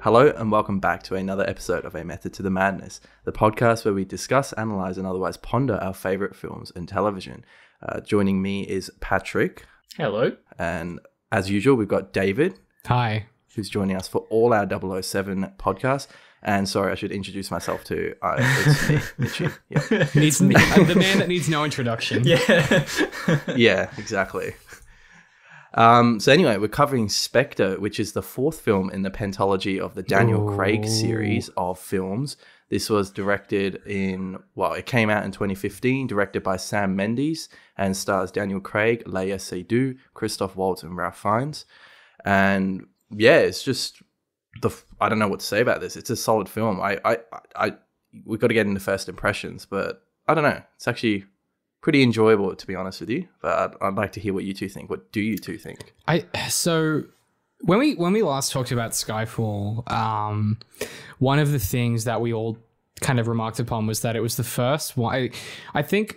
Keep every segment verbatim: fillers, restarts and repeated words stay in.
Hello and welcome back to another episode of A Method to the Madness, the podcast where we discuss, analyse and otherwise ponder our favourite films and television. Uh, joining me is Patrick. Hello. And as usual, we've got David. Hi. Who's joining us for all our double oh seven podcasts. And sorry, I should introduce myself too. Uh, it's me, Mitchy. Yeah. Needs, the man that needs no introduction. Yeah. Yeah, exactly. Um, so anyway, we're covering Spectre, which is the fourth film in the pentalogy of the Daniel Ooh. Craig series of films. This was directed in, well, it came out in twenty fifteen, directed by Sam Mendes, and stars Daniel Craig, Léa Seydoux, Christoph Waltz, and Ralph Fiennes. And yeah, it's just, the I don't know what to say about this. It's a solid film. I, I, I we've got to get into first impressions, but I don't know. It's actually pretty enjoyable, to be honest with you, but I'd, I'd like to hear what you two think. What do you two think? I so when we when we last talked about Skyfall, um, one of the things that we all kind of remarked upon was that it was the first one. I, I think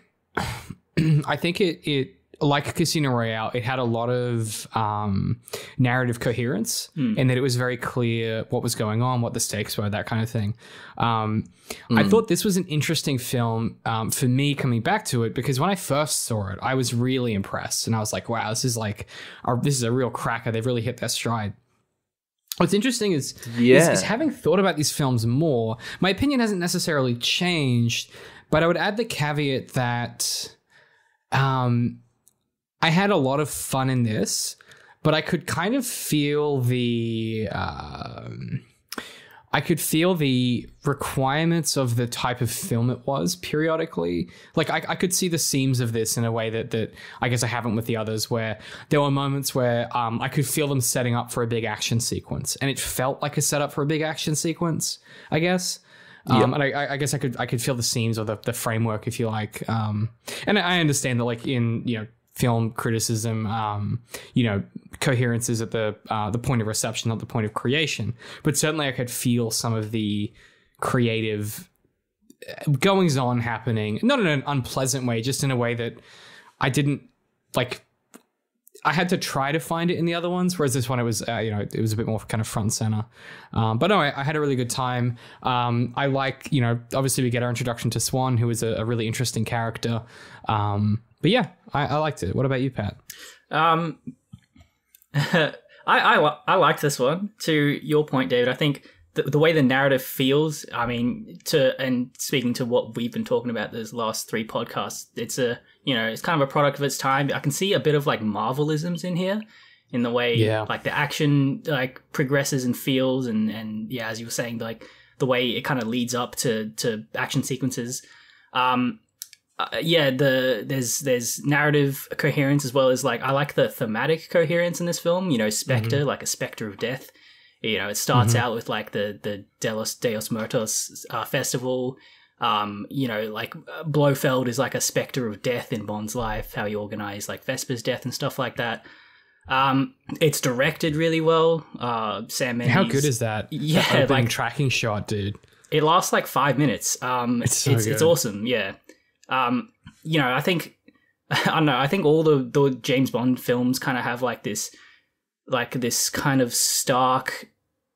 I think it it like Casino Royale, it had a lot of um, narrative coherence, mm. and that it was very clear what was going on, what the stakes were, that kind of thing. Um, mm. I thought this was an interesting film um, for me coming back to it, because when I first saw it, I was really impressed, and I was like, wow, this is like, a, this is a real cracker. They've really hit their stride. What's interesting is, yeah. is, is having thought about these films more, my opinion hasn't necessarily changed, but I would add the caveat that um, I had a lot of fun in this, but I could kind of feel the um, I could feel the requirements of the type of film it was periodically. Like I, I could see the seams of this in a way that that I guess I haven't with the others, where there were moments where um, I could feel them setting up for a big action sequence, and it felt like a setup for a big action sequence, I guess. Um, yeah. And I, I guess I could I could feel the seams or the, the framework, if you like. Um, and I understand that, like in you know. film criticism, um, you know, coherence is at the uh, the point of reception, not the point of creation. But certainly I could feel some of the creative goings on happening, not in an unpleasant way, just in a way that I didn't like. I had to try to find it in the other ones, whereas this one, it was, uh, you know, it was a bit more kind of front and center. Um, but no, I, I had a really good time. Um, I like, you know, obviously we get our introduction to Swan, who is a, a really interesting character. Um, But yeah, I, I liked it. What about you, Pat? Um, I, I I liked this one. To your point, David, I think the, the way the narrative feels, I mean, to and speaking to what we've been talking about those last three podcasts, it's a, you know, it's kind of a product of its time. I can see a bit of like Marvelisms in here, in the way yeah. like the action like progresses and feels, and and yeah, as you were saying, like the way it kind of leads up to to action sequences. Um, Uh, yeah, the there's there's narrative coherence, as well as like I like the thematic coherence in this film. You know, Spectre, mm-hmm. like a spectre of death. You know, it starts mm-hmm. out with like the the Delos Deus Muertos uh, festival. Um, you know, like Blofeld is like a spectre of death in Bond's life. How he organized like Vesper's death and stuff like that. Um, it's directed really well. Uh, Sam Mendes. How good is that? Yeah, that like tracking shot, dude. It lasts like five minutes. Um, it's so it's, good. it's awesome. Yeah. Um, you know, I think, I don't know, I think all the, the James Bond films kind of have like this, like this kind of stark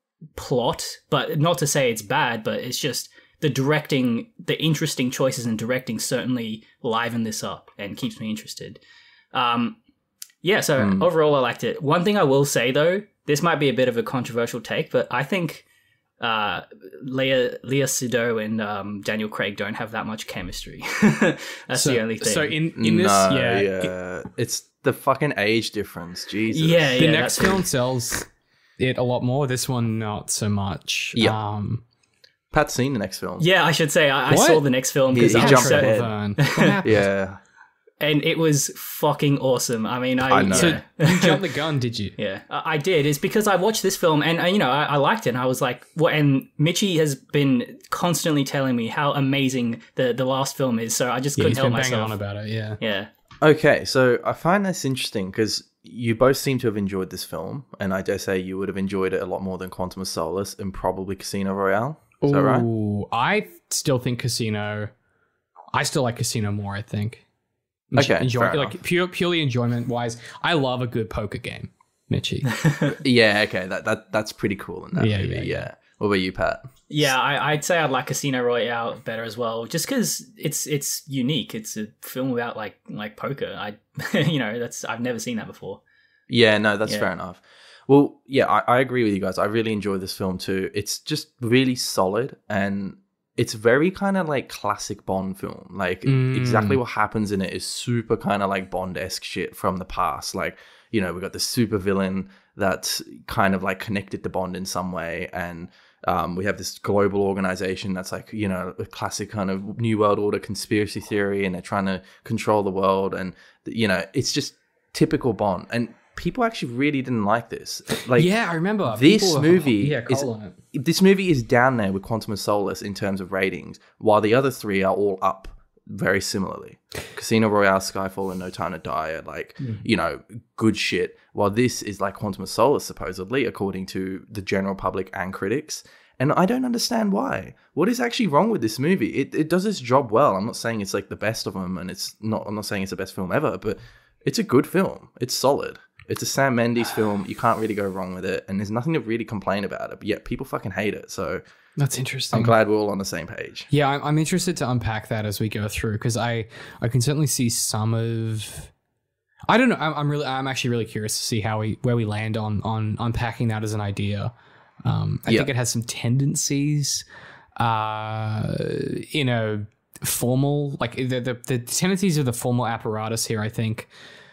plot, but not to say it's bad, but it's just the directing, the interesting choices in directing certainly liven this up and keeps me interested. Um, yeah, so mm. overall I liked it. One thing I will say though, this might be a bit of a controversial take, but I think Uh, Léa Léa Seydoux and um, Daniel Craig don't have that much chemistry. That's so, the only thing. So in, in this, no, yeah, yeah. It, it's the fucking age difference. Jesus. Yeah, the yeah. next film sells it a lot more. This one, not so much. Yeah. Um, Pat's seen the next film. Yeah, I should say I, I saw the next film He, because he I jumped so, ahead. Yeah. And it was fucking awesome. I mean, I, I know. So yeah. you jumped the gun, did you? Yeah, I, I did. It's because I watched this film and, uh, you know, I, I liked it. And I was like, what? And Mitchie has been constantly telling me how amazing the, the last film is. So I just Yeah, couldn't he's help been banging myself. on about it, yeah. Yeah. Okay, so I find this interesting because you both seem to have enjoyed this film, and I dare say you would have enjoyed it a lot more than Quantum of Solace and probably Casino Royale. Is Ooh, that right? I still think Casino. I still like Casino more, I think. Okay, Enjoy, fair like pure, purely enjoyment wise, I love a good poker game. Mitchie. Yeah, okay, that, that that's pretty cool in that Yeah, movie. yeah, Yeah, yeah. What about you, Pat? Yeah, I, I'd say I'd like Casino Royale better as well, just because it's it's unique. It's a film about like like poker. I, you know, that's I've never seen that before. Yeah, no, that's Yeah. fair enough. Well, yeah, I, I agree with you guys. I really enjoy this film too. It's just really solid, and it's very kind of like classic Bond film. Like Mm. exactly what happens in it is super kind of like Bond-esque shit from the past. Like, you know, we got the super villain that's kind of like connected to Bond in some way, and um, we have this global organization that's like, you know, a classic kind of New World Order conspiracy theory, and they're trying to control the world, and you know, it's just typical Bond. And people actually really didn't like this. Like, Yeah, I remember. this People were- movie yeah, is coal on it. this movie is down there with Quantum of Solace in terms of ratings, while the other three are all up very similarly. Casino Royale, Skyfall, and No Time to Die are like, you know, good shit, while this is like Quantum of Solace, supposedly, according to the general public and critics. And I don't understand why. What is actually wrong with this movie? It it does its job well. I'm not saying it's like the best of them, and it's not. I'm not saying it's the best film ever, but it's a good film. It's solid. It's a Sam Mendes film. You can't really go wrong with it, and there's nothing to really complain about it. But yet people fucking hate it. So That's interesting. I'm glad we're all on the same page. Yeah, I'm, I'm interested to unpack that as we go through, because I, I can certainly see some of. I don't know. I'm, I'm really, I'm actually really curious to see how we where we land on on unpacking that as an idea. Um, I Yeah. think it has some tendencies, uh, in a formal, like the, the the tendencies of the formal apparatus here. I think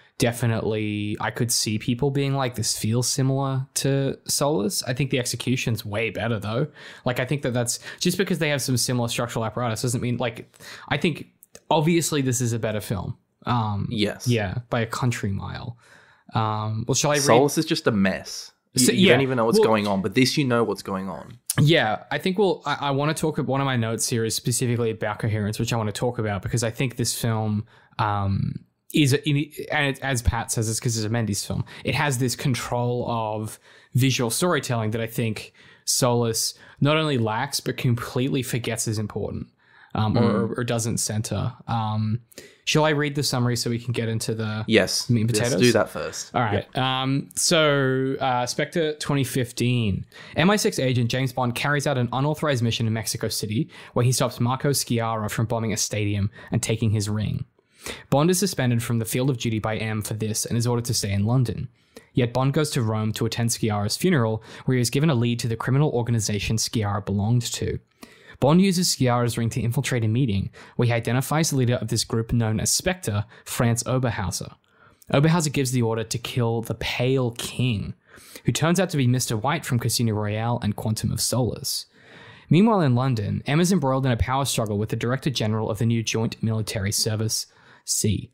definitely I could see people being like, this feels similar to Solace. I think the execution's way better though. Like, I think that that's just because they have some similar structural apparatus doesn't mean, like, I think obviously this is a better film. Um, Yes. yeah, by a country mile. Um, well, shall I read? Solace is just a mess. You, So, you yeah, don't even know what's well- going on, but this, you know what's going on. Yeah, I think we'll. I, I want to talk about one of my notes here is specifically about coherence, which I want to talk about because I think this film um, is, and it, as Pat says, it's because it's a Mendes film. It has this control of visual storytelling that I think Solace not only lacks but completely forgets is important, um, Mm. or, or doesn't center. Um, shall I read the summary so we can get into the Yes. meat and Let's potatoes? do that first. All right. Um, so, uh, Spectre twenty fifteen. M I six agent James Bond carries out an unauthorized mission in Mexico City where he stops Marco Sciarra from bombing a stadium and taking his ring. Bond is suspended from the field of duty by M for this and is ordered to stay in London. Yet Bond goes to Rome to attend Sciarra's funeral, where he is given a lead to the criminal organization Sciarra belonged to. Bond uses Sciarra's ring to infiltrate a meeting, where he identifies the leader of this group known as Spectre, Franz Oberhauser. Oberhauser gives the order to kill the Pale King, who turns out to be Mister White from Casino Royale and Quantum of Solace. Meanwhile in London, M is embroiled in a power struggle with the Director General of the new Joint Military Service, C.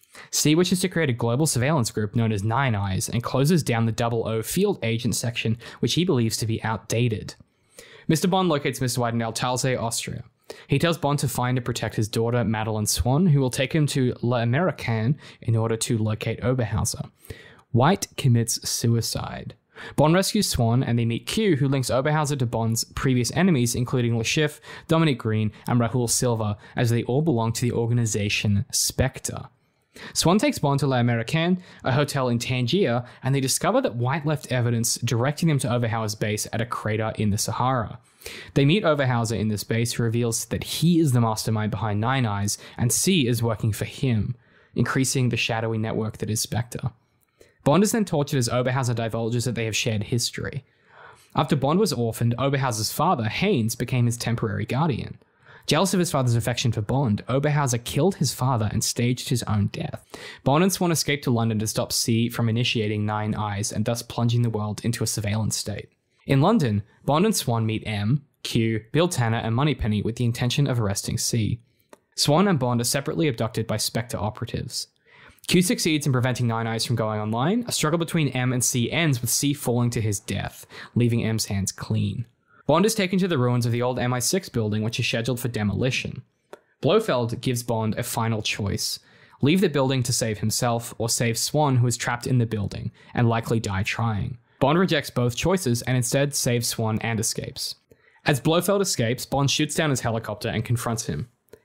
C wishes to create a global surveillance group known as Nine Eyes and closes down the double O field agent section, which he believes to be outdated. Mister Bond locates Mister White in Altalse, Austria. He tells Bond to find and protect his daughter, Madeline Swan, who will take him to L'Américaine in order to locate Oberhauser. White commits suicide. Bond rescues Swan, and they meet Q, who links Oberhauser to Bond's previous enemies, including Le Chiffre, Dominic Green, and Rahul Silva, as they all belong to the organization Spectre. Swan takes Bond to L'Américaine, a hotel in Tangier, and they discover that White left evidence directing them to Oberhauser's base at a crater in the Sahara. They meet Oberhauser in this base, who reveals that he is the mastermind behind Nine Eyes, and C is working for him, increasing the shadowy network that is Spectre. Bond is then tortured as Oberhauser divulges that they have shared history. After Bond was orphaned, Oberhauser's father, Haynes, became his temporary guardian. Jealous of his father's affection for Bond, Oberhauser killed his father and staged his own death. Bond and Swan escape to London to stop C from initiating Nine Eyes and thus plunging the world into a surveillance state. In London, Bond and Swan meet M, Q, Bill Tanner, and Moneypenny with the intention of arresting C. Swan and Bond are separately abducted by Spectre operatives. Q succeeds in preventing Nine Eyes from going online. A struggle between M and C ends with C falling to his death, leaving M's hands clean. Bond is taken to the ruins of the old M I six building, which is scheduled for demolition. Blofeld gives Bond a final choice. Leave the building to save himself, or save Swan, who is trapped in the building, and likely die trying. Bond rejects both choices, and instead saves Swan and escapes. As Blofeld escapes, Bond shoots down his helicopter and confronts him.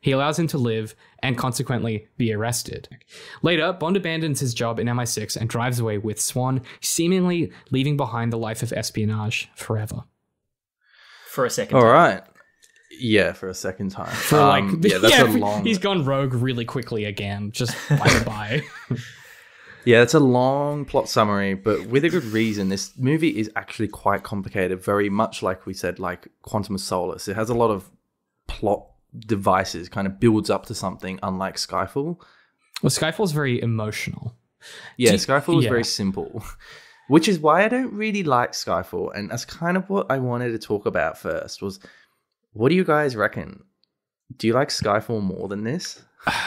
He allows him to live and consequently be arrested. Later, Bond abandons his job in M I six and drives away with Swan, seemingly leaving behind the life of espionage forever. For a second All time. right. Yeah, for a second time. For um, like, yeah, that's yeah, a long. He's gone rogue really quickly again, just bye-bye. Yeah, it's a long plot summary, but with a good reason. This movie is actually quite complicated, very much like we said, like Quantum of Solace. It has a lot of plot devices, kind of builds up to something, unlike Skyfall. Well, Skyfall's very emotional. Yeah, you, Skyfall is yeah. very simple, which is why I don't really like Skyfall. And that's kind of what I wanted to talk about first was, what do you guys reckon? Do you like Skyfall more than this?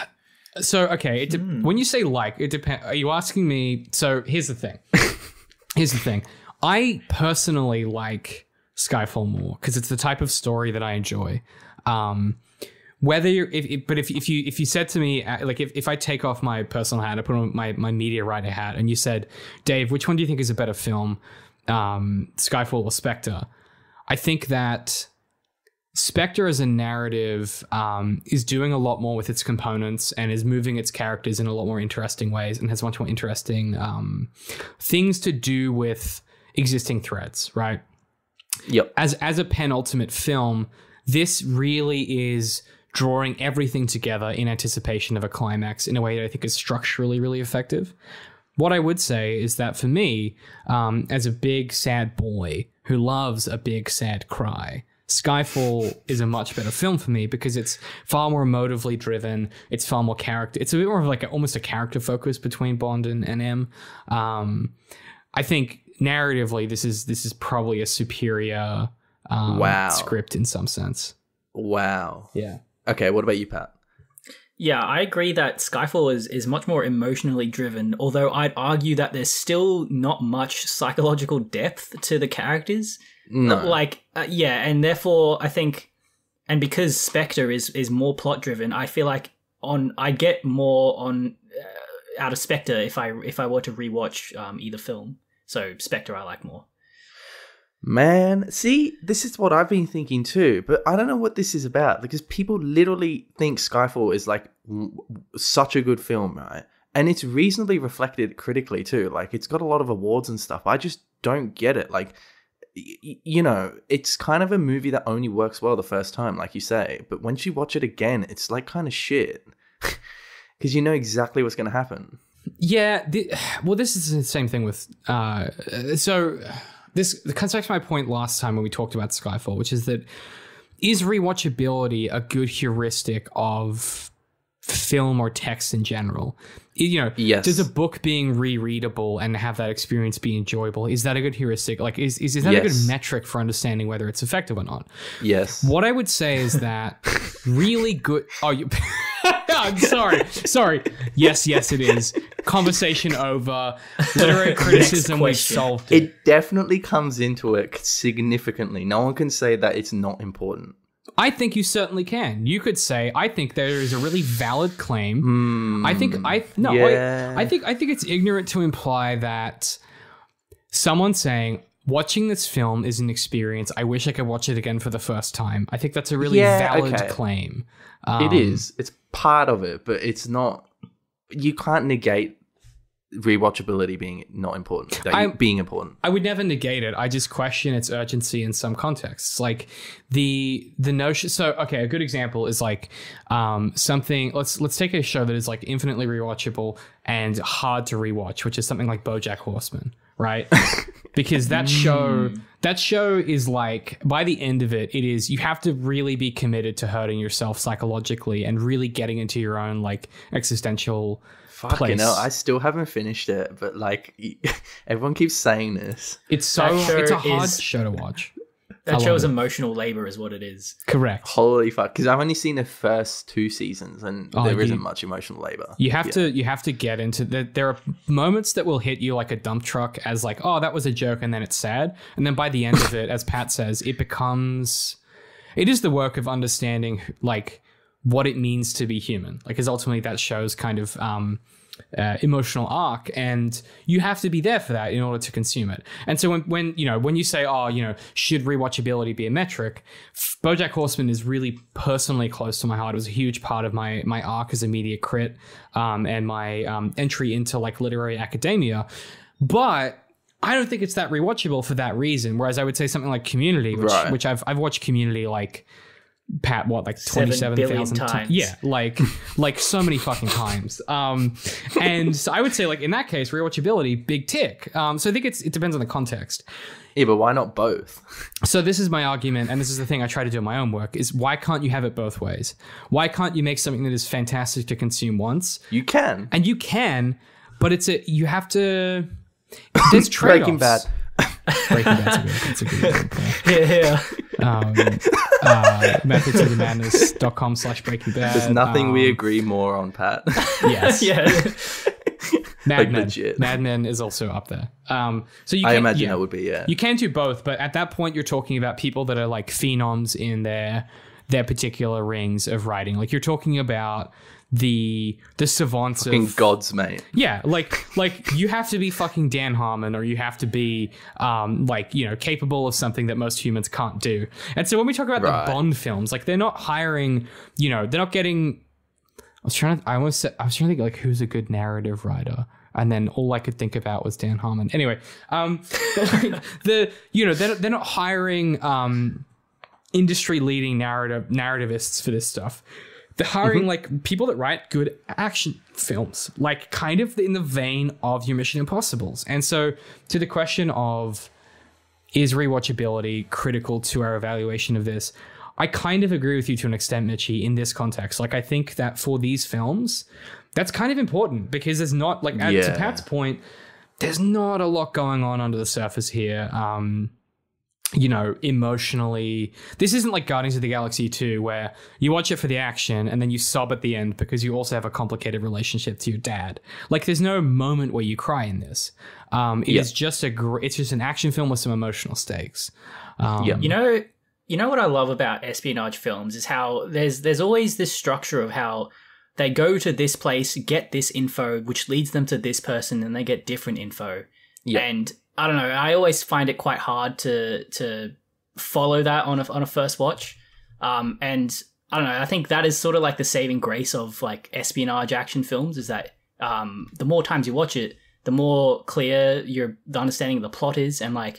So, okay, it de- mm. when you say like, it depends. Are you asking me? So here's the thing. here's the thing. I personally like Skyfall more because it's the type of story that I enjoy. Um, whether you're, if, if, but if, if you if you said to me, like if, if I take off my personal hat, I put on my, my media writer hat, and you said, Dave, which one do you think is a better film, um, Skyfall or Spectre? I think that Spectre as a narrative um, is doing a lot more with its components and is moving its characters in a lot more interesting ways and has much more interesting um, things to do with existing threads, right? Yep. As as a penultimate film, this really is drawing everything together in anticipation of a climax in a way that I think is structurally really effective. What I would say is that for me, um, as a big sad boy who loves a big sad cry, Skyfall is a much better film for me because it's far more emotively driven. It's far more character. It's a bit more of like a, almost a character focus between Bond and, and M. Um, I think narratively, this is this is probably a superior um, wow. script in some sense. Wow. Yeah. Okay. What about you, Pat? Yeah, I agree that Skyfall is, is much more emotionally driven, although I'd argue that there's still not much psychological depth to the characters. No. Like, uh, yeah, and therefore I think, and because Spectre is, is more plot driven, I feel like on I get more on uh, out of Spectre if I if I were to rewatch um, either film. So Spectre I like more. Man, see, this is what I've been thinking too, but I don't know what this is about because people literally think Skyfall is like w- such a good film, right? And it's reasonably reflected critically too. Like it's got a lot of awards and stuff. I just don't get it. Like, y- you know, it's kind of a movie that only works well the first time, like you say. But once you watch it again, it's like kind of shit because you know exactly what's going to happen. Yeah. The, well, this is the same thing with... Uh, so... This comes back to my point last time when we talked about Skyfall, which is that is rewatchability a good heuristic of film or text in general? You know, yes. Does a book being rereadable and have that experience be enjoyable, is that a good heuristic? Like, is, is, is that yes. a good metric for understanding whether it's effective or not? Yes. What I would say is that really good... Oh, you... I'm sorry. Sorry. Yes, yes, it is. Conversation over. Literary criticism, we've solved it. It definitely comes into it significantly. No one can say that it's not important. I think you certainly can. You could say, I think there is a really valid claim. Mm, I think I no, yeah. I, I think I think it's ignorant to imply that someone saying watching this film is an experience. I wish I could watch it again for the first time. I think that's a really yeah, valid okay. claim. Um, it is. It's part of it, but it's not. You can't negate rewatchability being not important. Like, being important. I would never negate it. I just question its urgency in some contexts. Like the the notion. So okay, a good example is like um, something. Let's let's take a show that is like infinitely rewatchable and hard to rewatch, which is something like BoJack Horseman, right? Because that show that show is like, by the end of it, it is, you have to really be committed to hurting yourself psychologically and really getting into your own like existential Fucking place. hell, I still haven't finished it, but like everyone keeps saying this. It's so it's a hard is, show to watch. That show is emotional labor is what it is. Correct. Holy fuck, because I've only seen the first two seasons and oh, there you, isn't much emotional labor. You have yeah. to you have to get into the, there are moments that will hit you like a dump truck as like, oh, that was a joke, and then it's sad, and then by the end of it, as Pat says, it becomes it is the work of understanding like what it means to be human. Like, because ultimately that shows kind of um uh, emotional arc, and you have to be there for that in order to consume it. And so when, when you know when you say, oh, you know, should rewatchability be a metric? BoJack Horseman is really personally close to my heart. It was a huge part of my my arc as a media crit, um, and my um, entry into like literary academia, but I don't think it's that rewatchable for that reason. Whereas I would say something like Community, which right. which I've I've watched Community like Pat what like twenty-seven thousand times. Yeah, like like so many fucking times. Um, and so I would say like in that case, rewatchability, big tick. Um, so I think it's it depends on the context. Yeah, but why not both? So this is my argument, and this is the thing I try to do in my own work: is why can't you have it both ways? Why can't you make something that is fantastic to consume once? You can, and you can, but it's a you have to. There's trade-offs. Breaking Bad. Breaking Bad's a good, that's a good example. Yeah, yeah. Um, uh, methods of the madness dot com slash Breaking Bad. There's nothing um, we agree more on, Pat. Yes. Yeah. Mad Like, Men. legit. Mad Men is also up there. Um, so you I can, imagine yeah, that would be, yeah. You can do both, but at that point, you're talking about people that are like phenoms in their their particular rings of writing. Like you're talking about the the savants Fucking of gods, mate. yeah, like like you have to be fucking Dan Harmon, or you have to be um like you know capable of something that most humans can't do. And so when we talk about Right. the Bond films, like they're not hiring, you know, they're not getting. I was trying to. I almost. Said, I was trying to think like who's a good narrative writer, and then all I could think about was Dan Harmon. Anyway, um, like the you know they're they're not hiring um industry leading narrative narrativists for this stuff. They're hiring mm-hmm. like people that write good action films, like kind of in the vein of your Mission Impossibles. And so to the question of is rewatchability critical to our evaluation of this, I kind of agree with you to an extent, Mitchie, in this context. Like I think that for these films, that's kind of important because there's not like yeah. to Pat's point, there's not a lot going on under the surface here. Um, you know, emotionally, this isn't like Guardians of the Galaxy two, where you watch it for the action and then you sob at the end because you also have a complicated relationship to your dad. Like, there's no moment where you cry in this. Um, it yeah. is just a, gr- it's just an action film with some emotional stakes. Um, yeah. You know, you know what I love about espionage films is how there's there's always this structure of how they go to this place, get this info, which leads them to this person, and they get different info. Yeah. And I don't know. I always find it quite hard to to follow that on a on a first watch, um, and I don't know. I think that is sort of like the saving grace of like espionage action films is that um, the more times you watch it, the more clear your the understanding of the plot is, and like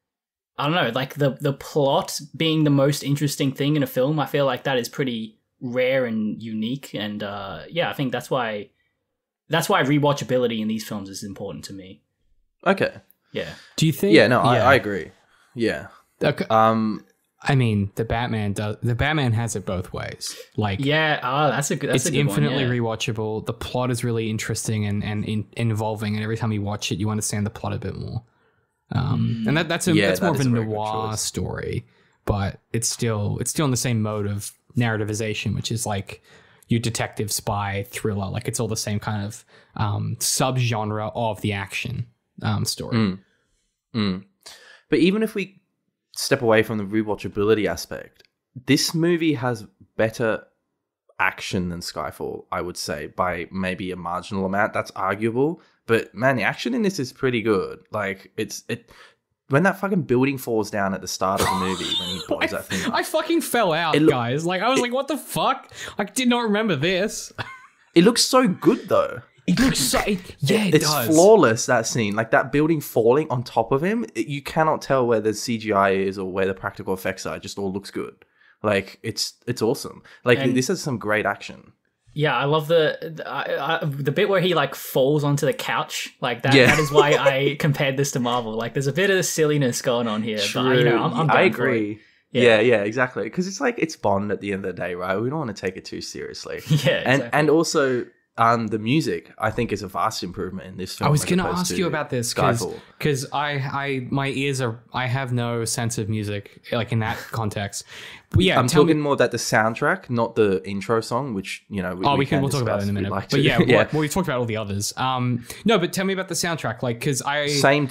I don't know, like the the plot being the most interesting thing in a film. I feel like that is pretty rare and unique, and uh, yeah, I think that's why that's why rewatchability in these films is important to me. Okay. Yeah. Do you think? Yeah, no, yeah. I, I agree. Yeah. Okay. Um, I mean, the Batman does. The Batman has it both ways. Like, yeah, oh, that's a good. That's it's a good infinitely one, yeah. rewatchable. The plot is really interesting and and in, involving, and every time you watch it, you understand the plot a bit more. Um, and that that's a, Yeah, that's more that of a is a very good noir choice. story, but it's still it's still in the same mode of narrativization, which is like your detective spy thriller. Like it's all the same kind of um, subgenre of the action um, story. Mm. Mm. But even if we step away from the rewatchability aspect, this movie has better action than Skyfall, I would say, by maybe a marginal amount. That's arguable, but man, the action in this is pretty good. Like it's it when that fucking building falls down at the start of the movie when he blows that thing up. I fucking fell out, It lo- guys. Like I was it- like, what the fuck? I did not remember this. It looks so good though. It looks so it, yeah, it it's does. flawless, that scene. Like that building falling on top of him, it- you cannot tell where the C G I is or where the practical effects are. It just all looks good. Like it's it's awesome. Like And- this has some great action. Yeah, I love the the, I, I, the bit where he like falls onto the couch. Like that. Yeah. That is why I compared this to Marvel. Like, there's a bit of silliness going on here. But you know, I'm, I'm I down for it. agree. Yeah. Yeah, yeah, exactly. Because it's like it's Bond at the end of the day, right? We don't want to take it too seriously. Yeah, and exactly. and also um, the music, I think, is a vast improvement in this film. I was as going to opposed ask to you about this Skyfall. because I, I, my ears are, I have no sense of music like in that context. But yeah, I'm tell talking me, more about the soundtrack, not the intro song, which you know. We, oh, we we can, can we'll talk about it in a discuss if minute. we'd like But to. yeah, well, well, we talked about all the others. Um, no, but tell me about the soundtrack, like, because I, Same dude,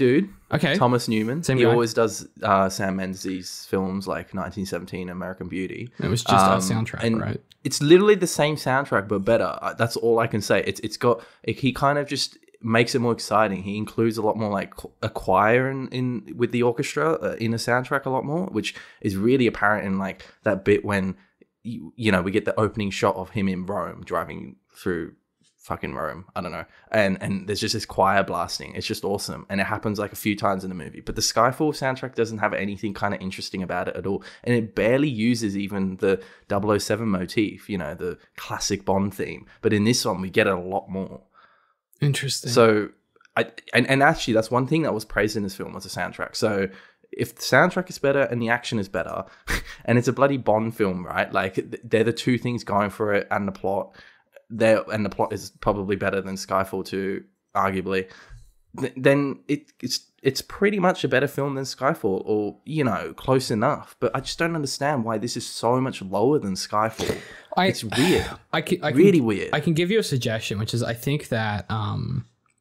Okay. Thomas Newman. Same he guy. always does uh, Sam Mendes' films like nineteen seventeen, American Beauty. It was just Um, a soundtrack, and right? It's literally the same soundtrack, but better. Uh, That's all I can say. It's it's got it, he kind of just makes it more exciting. He includes a lot more like a choir in, in with the orchestra uh, in the soundtrack a lot more, which is really apparent in like that bit when you, you know we get the opening shot of him in Rome driving through fucking Rome. I don't know. And and there's just this choir blasting. It's just awesome. And it happens like a few times in the movie. But the Skyfall soundtrack doesn't have anything kind of interesting about it at all. And it barely uses even the double oh seven motif, you know, the classic Bond theme. But in this one, we get it a lot more. Interesting. So, I and, and actually, that's one thing that was praised in this film was the soundtrack. So if the soundtrack is better and the action is better, and it's a bloody Bond film, right? Like, they're the two things going for it and the plot. There and the plot is probably better than Skyfall two, arguably. Th- then it, it's it's pretty much a better film than Skyfall, or you know, close enough. But I just don't understand why this is so much lower than Skyfall. I, it's weird. I can, I can, really weird. I can give you a suggestion, which is I think that um,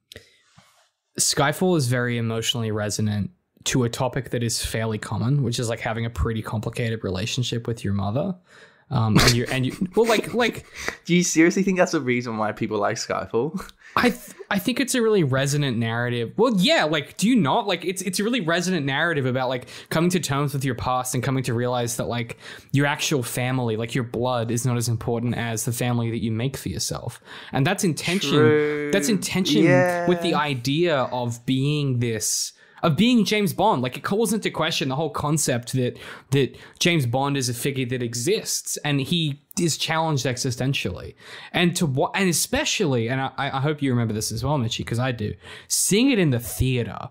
Skyfall is very emotionally resonant to a topic that is fairly common, which is like having a pretty complicated relationship with your mother. Um, and you and you well, like like. Do you seriously think that's a reason why people like Skyfall? I th- I think it's a really resonant narrative. Well, yeah, like, do you not? Like, it's it's a really resonant narrative about, like, coming to terms with your past and coming to realize that, like, your actual family, like, your blood is not as important as the family that you make for yourself. And that's intention. True. That's intention Yeah. with the idea of being this... of being James Bond. Like, it calls into question the whole concept that that James Bond is a figure that exists and he is challenged existentially. And to what, and especially, and I, I hope you remember this as well, Mitchie, because I do, seeing it in the theater,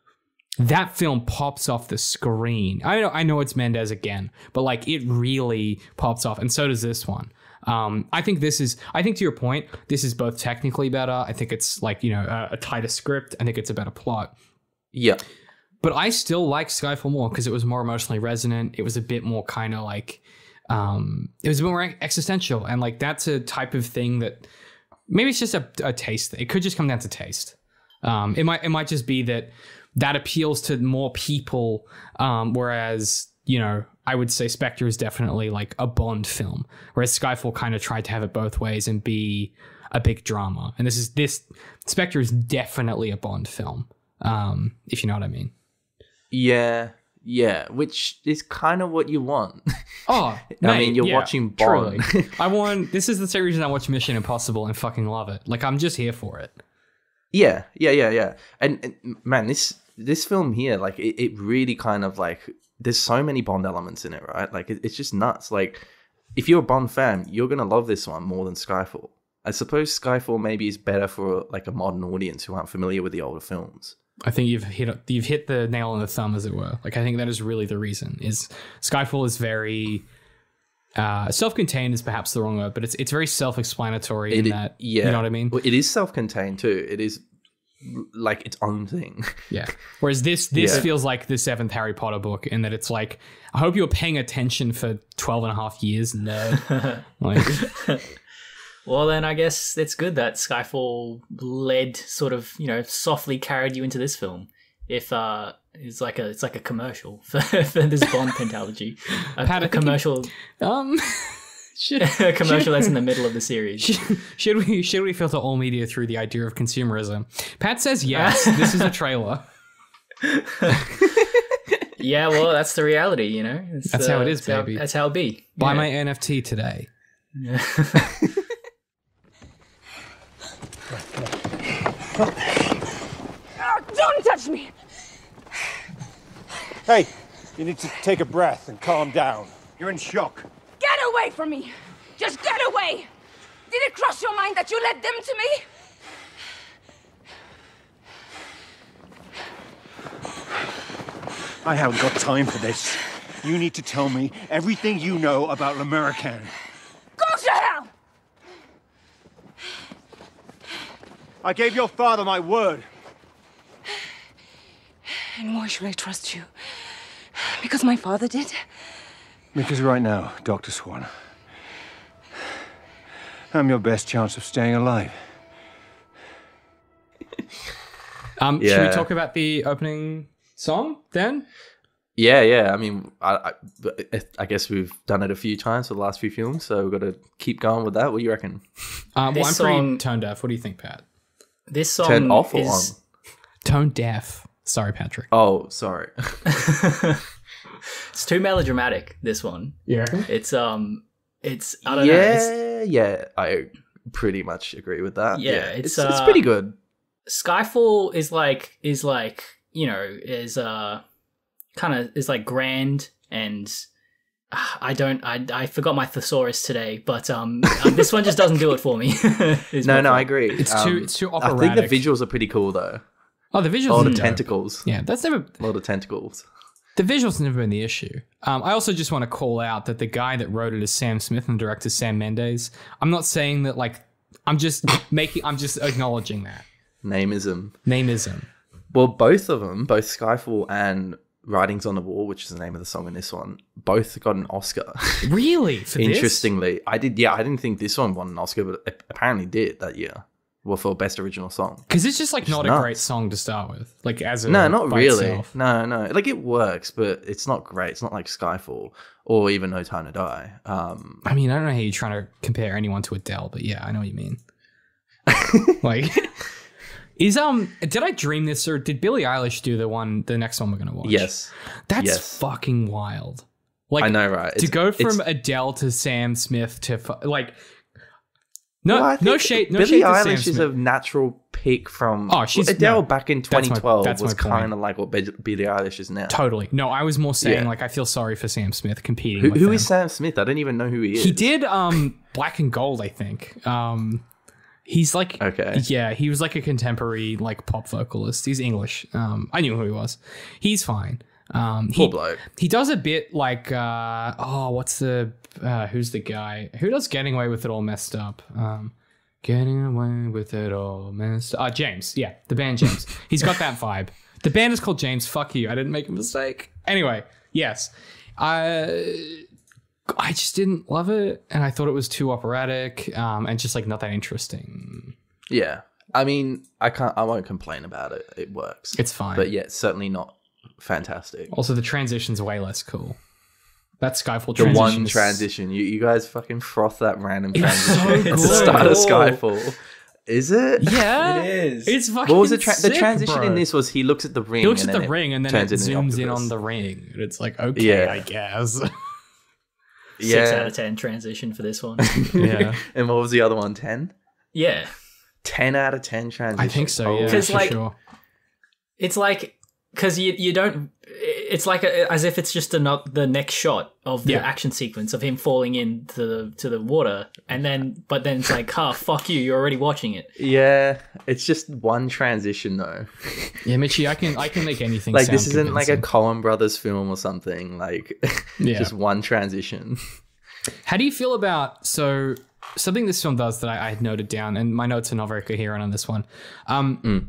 that film pops off the screen. I know, I know it's Mendes again, but like it really pops off, and so does this one. Um, I think this is, I think to your point, this is both technically better. I think it's like, you know, a, a tighter script. I think it's a better plot. Yeah. But I still like Skyfall more because it was more emotionally resonant. It was a bit more kind of like, um, it was a bit more existential. And like, that's a type of thing that maybe it's just a, a taste. It could just come down to taste. Um, it might, it might just be that that appeals to more people. Um, whereas, you know, I would say Spectre is definitely like a Bond film, whereas Skyfall kind of tried to have it both ways and be a big drama. And this is this Spectre is definitely a Bond film. Um, if you know what I mean. Yeah, yeah, which is kind of what you want. Oh, I mate, mean, you're yeah, watching Bond. truly. I want. This is the same reason I watch Mission Impossible and fucking love it. Like, I'm just here for it. Yeah, yeah, yeah, yeah. And, and man, this this film here, like, it, it really kind of like, there's so many Bond elements in it, right? Like, it, it's just nuts. Like, if you're a Bond fan, you're gonna love this one more than Skyfall. I suppose Skyfall maybe is better for like a modern audience who aren't familiar with the older films. I think you've hit you've hit the nail on the thumb, as it were. Like, I think that is really the reason. Is Skyfall is very uh, self-contained is perhaps the wrong word, but it's it's very self-explanatory in It- that. yeah. You know what I mean? Well, it is self-contained too. It is like its own thing. Yeah. Whereas this this Yeah. feels like the seventh Harry Potter book in that it's like, I hope you're paying attention for twelve and a half years, nerd. Like, Well, then I guess it's good that Skyfall led, sort of, you know, softly carried you into this film. If uh, it's like a it's like a commercial for, for this Bond pentalogy, a, Pat, I a think you- commercial, um, should, a commercial that's in the middle of the series. should, should we should we filter all media through the idea of consumerism? Pat says yes. This is a trailer. Yeah, well, that's the reality, you know. It's, That's how it is, that's how- baby. that's how it be. Buy Yeah. my N F T today. Yeah. Oh, don't touch me! Hey, you need to take a breath and calm down. You're in shock. Get away from me! Just get away! Did it cross your mind that you led them to me? I haven't got time for this. You need to tell me everything you know about L'Americain. Go to hell! I gave your father my word. And why should I trust you? Because my father did? Because right now, Doctor Swan, I'm your best chance of staying alive. Um, Yeah. Should we talk about the opening song then? Yeah, yeah. I mean, I, I, I guess we've done it a few times for the last few films, so we've got to keep going with that. What do you reckon? Um, well, This I'm song- pretty tone deaf. What do you think, Pat? This song Turn off or is on? Tone deaf. Sorry, Patrick. Oh, sorry. it's too melodramatic. This one, Yeah. it's um, it's I don't know. It's, yeah, yeah. I pretty much agree with that. Yeah, Yeah, it's, it's it's, uh, pretty good. Skyfall is like is like you know is uh kind of is like grand and uh, I don't I I forgot my thesaurus today, but um uh, this one just doesn't do it for me. is No, my no, point. I agree. It's Um, too it's too I operatic. think the visuals are pretty cool though. Oh, the A visuals. lot are of dope. tentacles. Yeah, that's never. A lot of tentacles. The visuals have never been the issue. Um, I also just want to call out that the guy that wrote it is Sam Smith and the director is Sam Mendes. I'm not saying that like I'm just making. I'm just acknowledging that Nameism. nameism. Well, both of them, both Skyfall and Writings on the Wall, which is the name of the song in this one, both got an Oscar. Really? For this? Interestingly, I did. Yeah, I didn't think this one won an Oscar, but it apparently did that year. Well, for best original song. Because it's just like not nuts. a great song to start with. Like as a No, not by really. itself. No, no. Like it works, but it's not great. It's not like Skyfall or even No Time to Die. Um, I mean, I don't know how you're trying to compare anyone to Adele, but yeah, I know what you mean. Like, is um, did I dream this or did Billie Eilish do the one, the next one we're gonna watch? yes, that's yes. fucking wild. Like, I know, right? to It's- go it's- from Adele to Sam Smith to fu- like, no, Well, I no think shade, no Billie shade to Sam Eilish is Smith. a natural pick from. Oh, she's- Adele no, back in that's my- twenty twelve that's my was point. kind of like what Be- Billie Eilish is now. Totally. No, I was more saying Yeah. like I feel sorry for Sam Smith competing. Who, with who them. is Sam Smith? I don't even know who he is. He did um Black and Gold, I think. Um he's like Okay. yeah, he was like a contemporary like pop vocalist. He's English. Um I knew who he was. He's fine. Um he, Poor bloke. he does a bit like uh oh, what's the uh who's the guy? Who does Getting Away with It All Messed Up? Um Getting Away with It All Messed Up. Uh James, yeah, the band James. He's got that vibe. The band is called James. Fuck you. I didn't make a mistake. Anyway, yes. I I just didn't love it, and I thought it was too operatic, um, and just like not that interesting. Yeah, I mean, I can't. I won't complain about it. It works. It's fine. But yeah, it's certainly not fantastic. Also, the transition's way less cool. That Skyfall The transition. one is- transition, you you guys fucking froth that random It's so transition good. at the start of Cool. Skyfall. Is it? Yeah, It is. It's fucking. What was the tra- sick, the transition bro. in this? Was he looks at the ring? He looks and at then the it ring, and then it turns into the zooms in octopus. on the ring. And it's like, okay, Yeah. I guess. Six Yeah. out of ten transition for this one. Yeah, And what was the other one? Ten. Yeah, Ten out of ten transition. I think so. Yeah, 'Cause, for like, sure. it's like because you you don't. It's like a, as if it's just a, the next shot of the Yeah. action sequence of him falling into the to the water, and then but then it's like, ah, fuck you, you're already watching it. Yeah, it's just one transition though. Yeah, Mitchie, I can I can make anything. Like sound this isn't like a convincing. Coen Brothers film or something. Like Yeah. just one transition. How do you feel about so something this film does that I, I had noted down, and my notes are not very coherent on this one. Um, Mm.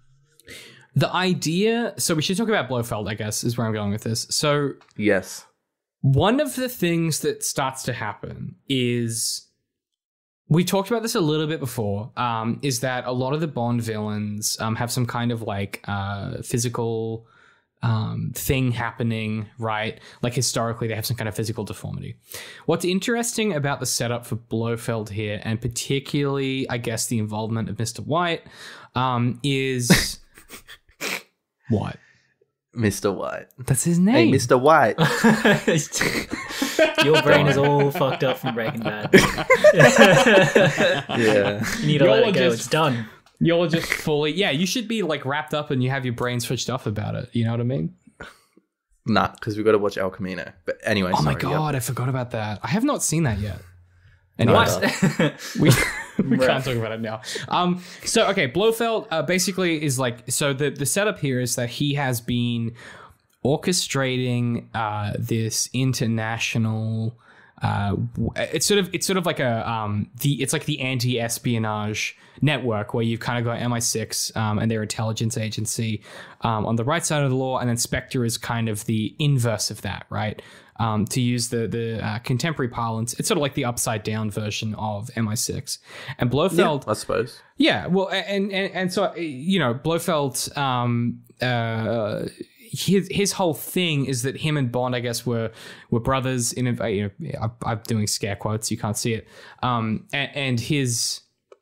The idea. So we should talk about Blofeld, I guess, is where I'm going with this. So Yes. one of the things that starts to happen is we talked about this a little bit before. Um, is that a lot of the Bond villains um, have some kind of like uh, physical um, thing happening, right? Like historically, they have some kind of physical deformity. What's interesting about the setup for Blofeld here, and particularly, I guess, the involvement of Mister White, um, is what? Mister White. That's his Hey, name. Mister White. Your brain is all fucked up from Breaking Bad. Yeah. You need to Y'all let are it go. just- It's done. You're just fully, yeah, you should be like wrapped up and you have your brain switched off about it. You know what I mean? Nah, because we got to watch El Camino. But anyway, Oh my sorry, yeah. God, I forgot about that. I have not seen that yet. Anyway, What? we, we Right. can't talk about it now. Um, so, okay, Blofeld uh, basically is like, so the, the setup here is that he has been orchestrating uh, this international uh, it's sort of it's sort of like a um, the it's like the anti-espionage network where you've kind of got M I six um, and their intelligence agency um, on the right side of the law, and then Spectre is kind of the inverse of that, right? Um, to use the the uh, contemporary parlance, it's sort of like the upside down version of M I six. And Blofeld, yeah, I suppose. Yeah, well, and and and so you know, Blofeld, um, uh, his his whole thing is that him and Bond, I guess, were were brothers. In a, you know, I'm, I'm doing scare quotes, you can't see it. Um, and, and his.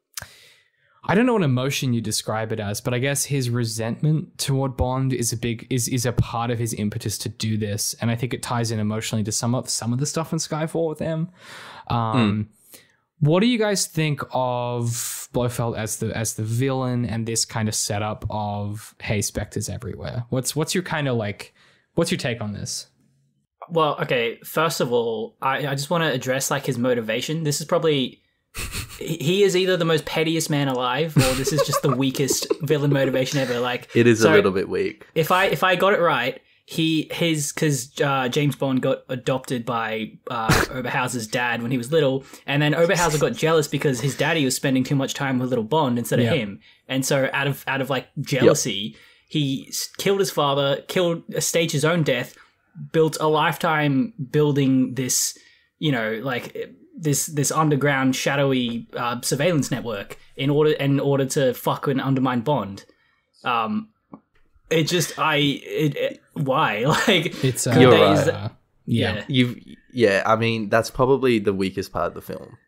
I don't know what emotion you describe it as, but I guess his resentment toward Bond is a big is is a part of his impetus to do this, and I think it ties in emotionally to some of some of the stuff in Skyfall with him. Um, mm. What do you guys think of Blofeld as the as the villain and this kind of setup of hey, Spectre's everywhere? What's what's your kind of like? What's your take on this? Well, okay. First of all, I, I just want to address like his motivation. This is probably. He is either the most pettiest man alive, or this is just the weakest villain motivation ever. Like it is so a little bit weak. If I if I got it right, he his because uh, James Bond got adopted by uh, Oberhauser's dad when he was little, and then Oberhauser got jealous because his daddy was spending too much time with little Bond instead of yep. him, and so out of out of like jealousy, yep. he killed his father, killed staged his own death, built a lifetime building this, you know, like. this this underground shadowy uh, surveillance network in order in order to fuck and undermine Bond. Um, it just I it, it why like it's uh, you're days, right. Uh, yeah. yeah You've yeah. I mean, that's probably the weakest part of the film.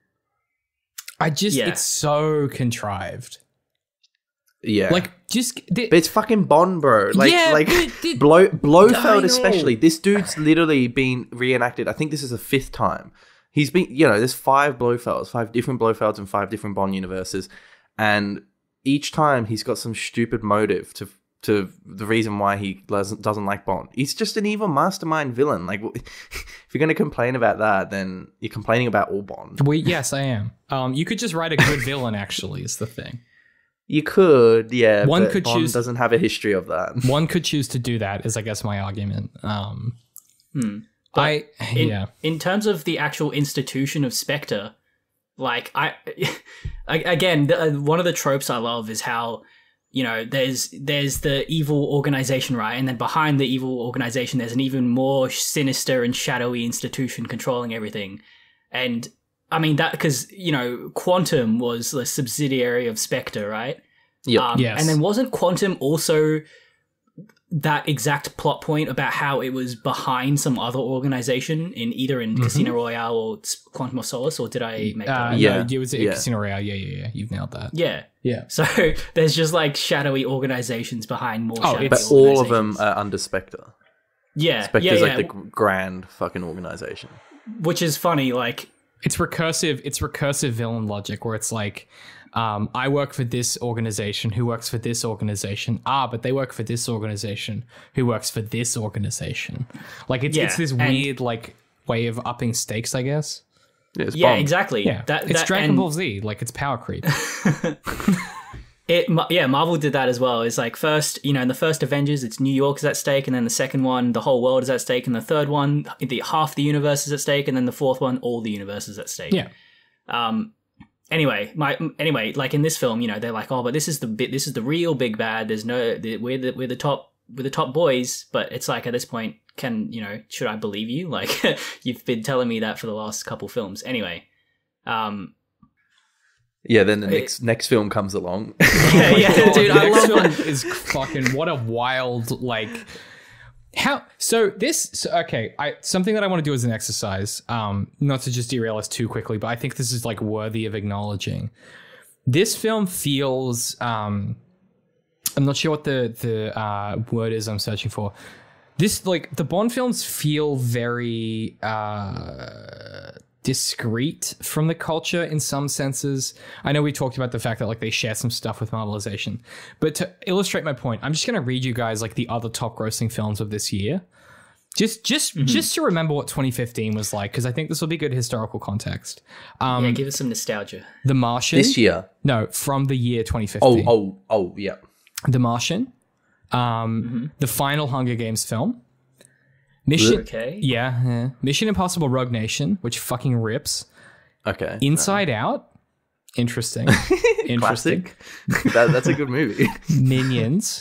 I just yeah. it's so contrived. Yeah, like just the, but it's fucking Bond, bro. Like, yeah, like but the, Blo- Blofeld, I especially. know. This dude's literally been reenacted. I think this is the fifth time. He's been, you know, there's five Blofelds, five different Blofelds in five different Bond universes. And each time he's got some stupid motive to to the reason why he doesn't, doesn't like Bond. He's just an evil mastermind villain. Like, if you're going to complain about that, then you're complaining about all Bond. Well, yes, I am. Um, you could just write a good villain, actually, is the thing. You could, yeah, one but could Bond choose, doesn't have a history of that. One could choose to do that, is, I guess, my argument. Um, hmm. I in, yeah. In terms of the actual institution of Spectre, like I, I again, the, one of the tropes I love is how, you know, there's there's the evil organization, right, and then behind the evil organization, there's an even more sinister and shadowy institution controlling everything. And I mean that because you know, Quantum was a subsidiary of Spectre, right? Yeah. Um, yes. And then wasn't Quantum also that exact plot point about how it was behind some other organization in either in mm-hmm. Casino Royale or Quantum of Solace, or did I make that uh, up? yeah, no, it was yeah. Casino Royale. Yeah, yeah, yeah. You've nailed that. Yeah. Yeah. So there's just like shadowy organizations behind more oh, shadowy But all of them are under Spectre. Yeah. Spectre's yeah, yeah. like the grand fucking organization. Which is funny, like... It's recursive, it's recursive villain logic where it's like, um, I work for this organization who works for this organization. Ah, but they work for this organization who works for this organization. Like, it's, Yeah, it's this and- weird, like, way of upping stakes, I guess. Yeah, it's Yeah, Bond. exactly. Yeah, That, it's that, Dragon and Ball Z. Like, it's power creep. It, yeah, Marvel did that as well. It's like first, you know, in the first Avengers, it's New York is at stake, and then the second one, the whole world is at stake, and the third one, the half the universe is at stake, and then the fourth one, all the universe is at stake. Yeah. Um. Anyway, my anyway, like in this film, you know, they're like, oh, but this is the bit, this is the real big bad. There's no, the, we're the we're the top, we're the top boys. But it's like at this point, can you know, should I believe you? Like you've been telling me that for the last couple films. Anyway, um. Yeah, then the next next film comes along. Yeah, yeah, dude, I Next love film is fucking what a wild like how so this so, okay I something that I want to do as an exercise, um not to just derail us too quickly, but I think this is like worthy of acknowledging. This film feels um I'm not sure what the the uh word is I'm searching for. This like the Bond films feel very uh discreet from the culture in some senses. I know we talked about the fact that like they share some stuff with Marvelization, but to illustrate my point, I'm just going to read you guys like the other top grossing films of this year. Just just mm-hmm. just to remember what twenty fifteen was like, because I think this will be good historical context. Um, yeah, give us some nostalgia. The Martian. This year? No, from the year twenty fifteen. Oh, oh, oh, yeah. The Martian. Um, Mm-hmm. the final Hunger Games film. Mission, Okay. yeah, yeah. Mission Impossible: Rogue Nation, which fucking rips. Okay. Inside Out, interesting, interesting. Classic. that, that's a good movie. Minions.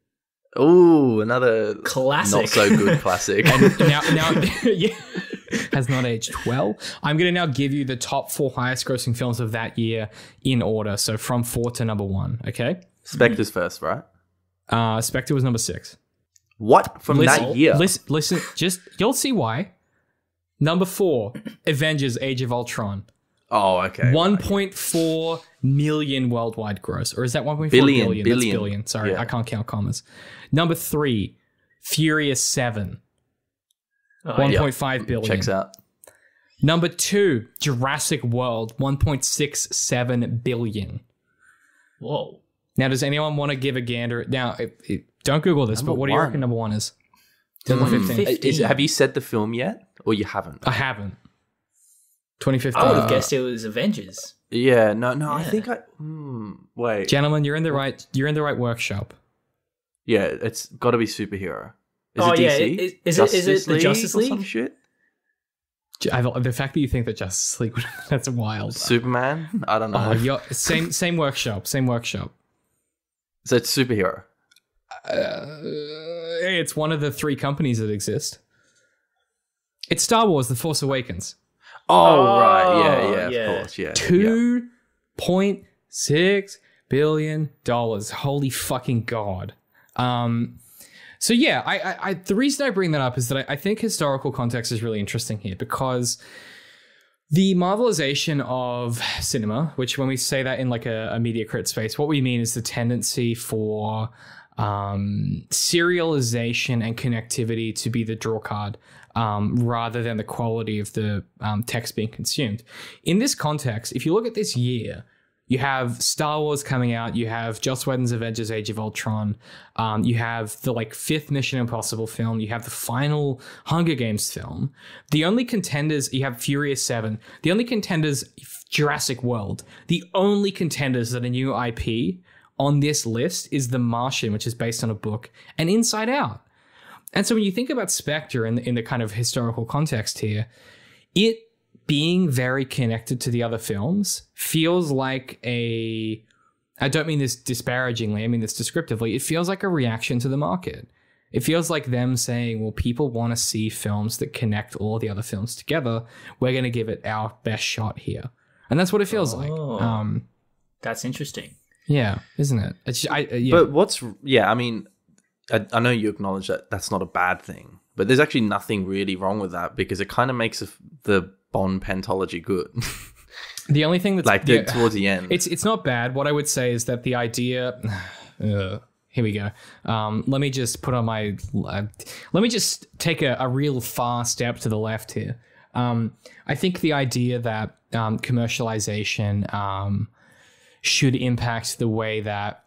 Oh, another Classic. not so good classic. And now, now, yeah, has not aged well. I'm going to now give you the top four highest grossing films of that year in order. So from four to number one. Okay. Spectre's first, right? Uh, Spectre was number six. What from Listen, that year? Listen, listen, just you'll see why. Number four, Avengers: Age of Ultron. Oh, okay. one point four million worldwide gross. Or is that one point four Billion, billion? billion. That's billion. Sorry, Yeah. I can't count commas. Number three, Furious seven. Oh, one yeah. point five billion. Checks out. Number two, Jurassic World, one point six seven billion. Whoa. Now, does anyone want to give a gander? Now, it, it, don't Google this, Number but what do you one. reckon number one is? Number Hmm. fifteen. Is, have you said the film yet, or you haven't? I haven't. twenty fifteen. I would have Uh, guessed it was Avengers. Yeah, no, no. I Yeah. think I. Hmm, wait. Gentlemen, you're in the right. You're in the right workshop. yeah, it's got to be superhero. Is Oh, it yeah, D C? is- is it- is it the Justice or some League? shit? J- I, the fact that you think that Justice League, that's wild. Superman? I don't know. Oh, you're, same same workshop. Same workshop. So it's superhero. Uh, it's one of the three companies that exist. It's Star Wars: The Force Awakens. Oh, Oh, right. Yeah, yeah, yeah. of course. Yeah. yeah. Two point six billion dollars. Holy fucking god. Um. So yeah, I, I, I the reason I bring that up is that I, I think historical context is really interesting here because the Marvelization of cinema, which when we say that in like a, a media crit space, what we mean is the tendency for um, serialization and connectivity to be the draw card um, rather than the quality of the um, text being consumed. In this context, if you look at this year, you have Star Wars coming out, you have Joss Whedon's Avengers: Age of Ultron, um, you have the like fifth Mission Impossible film, you have the final Hunger Games film. The only contenders, you have Furious seven, the only contenders, Jurassic World. The only contenders that are new I P on this list is The Martian, which is based on a book, and Inside Out. And so when you think about Spectre in the, in the kind of historical context here, it being very connected to the other films feels like a, I don't mean this disparagingly, I mean this descriptively, it feels like a reaction to the market. It feels like them saying, well, people want to see films that connect all the other films together. We're going to give it our best shot here. And that's what it feels Oh. like. Um, That's interesting. yeah, isn't it? It's, I, uh, yeah. But what's yeah? I mean, I, I know you acknowledge that that's not a bad thing, but there's actually nothing really wrong with that because it kind of makes the- the Bond pentology good. The only thing that's like the, yeah, towards the end, it's it's not bad. What I would say is that the idea. Uh, here we go. Um, let me just put on my. Uh, let me just take a, a real far step to the left here. Um, I think the idea that um, commercialization um, should impact the way that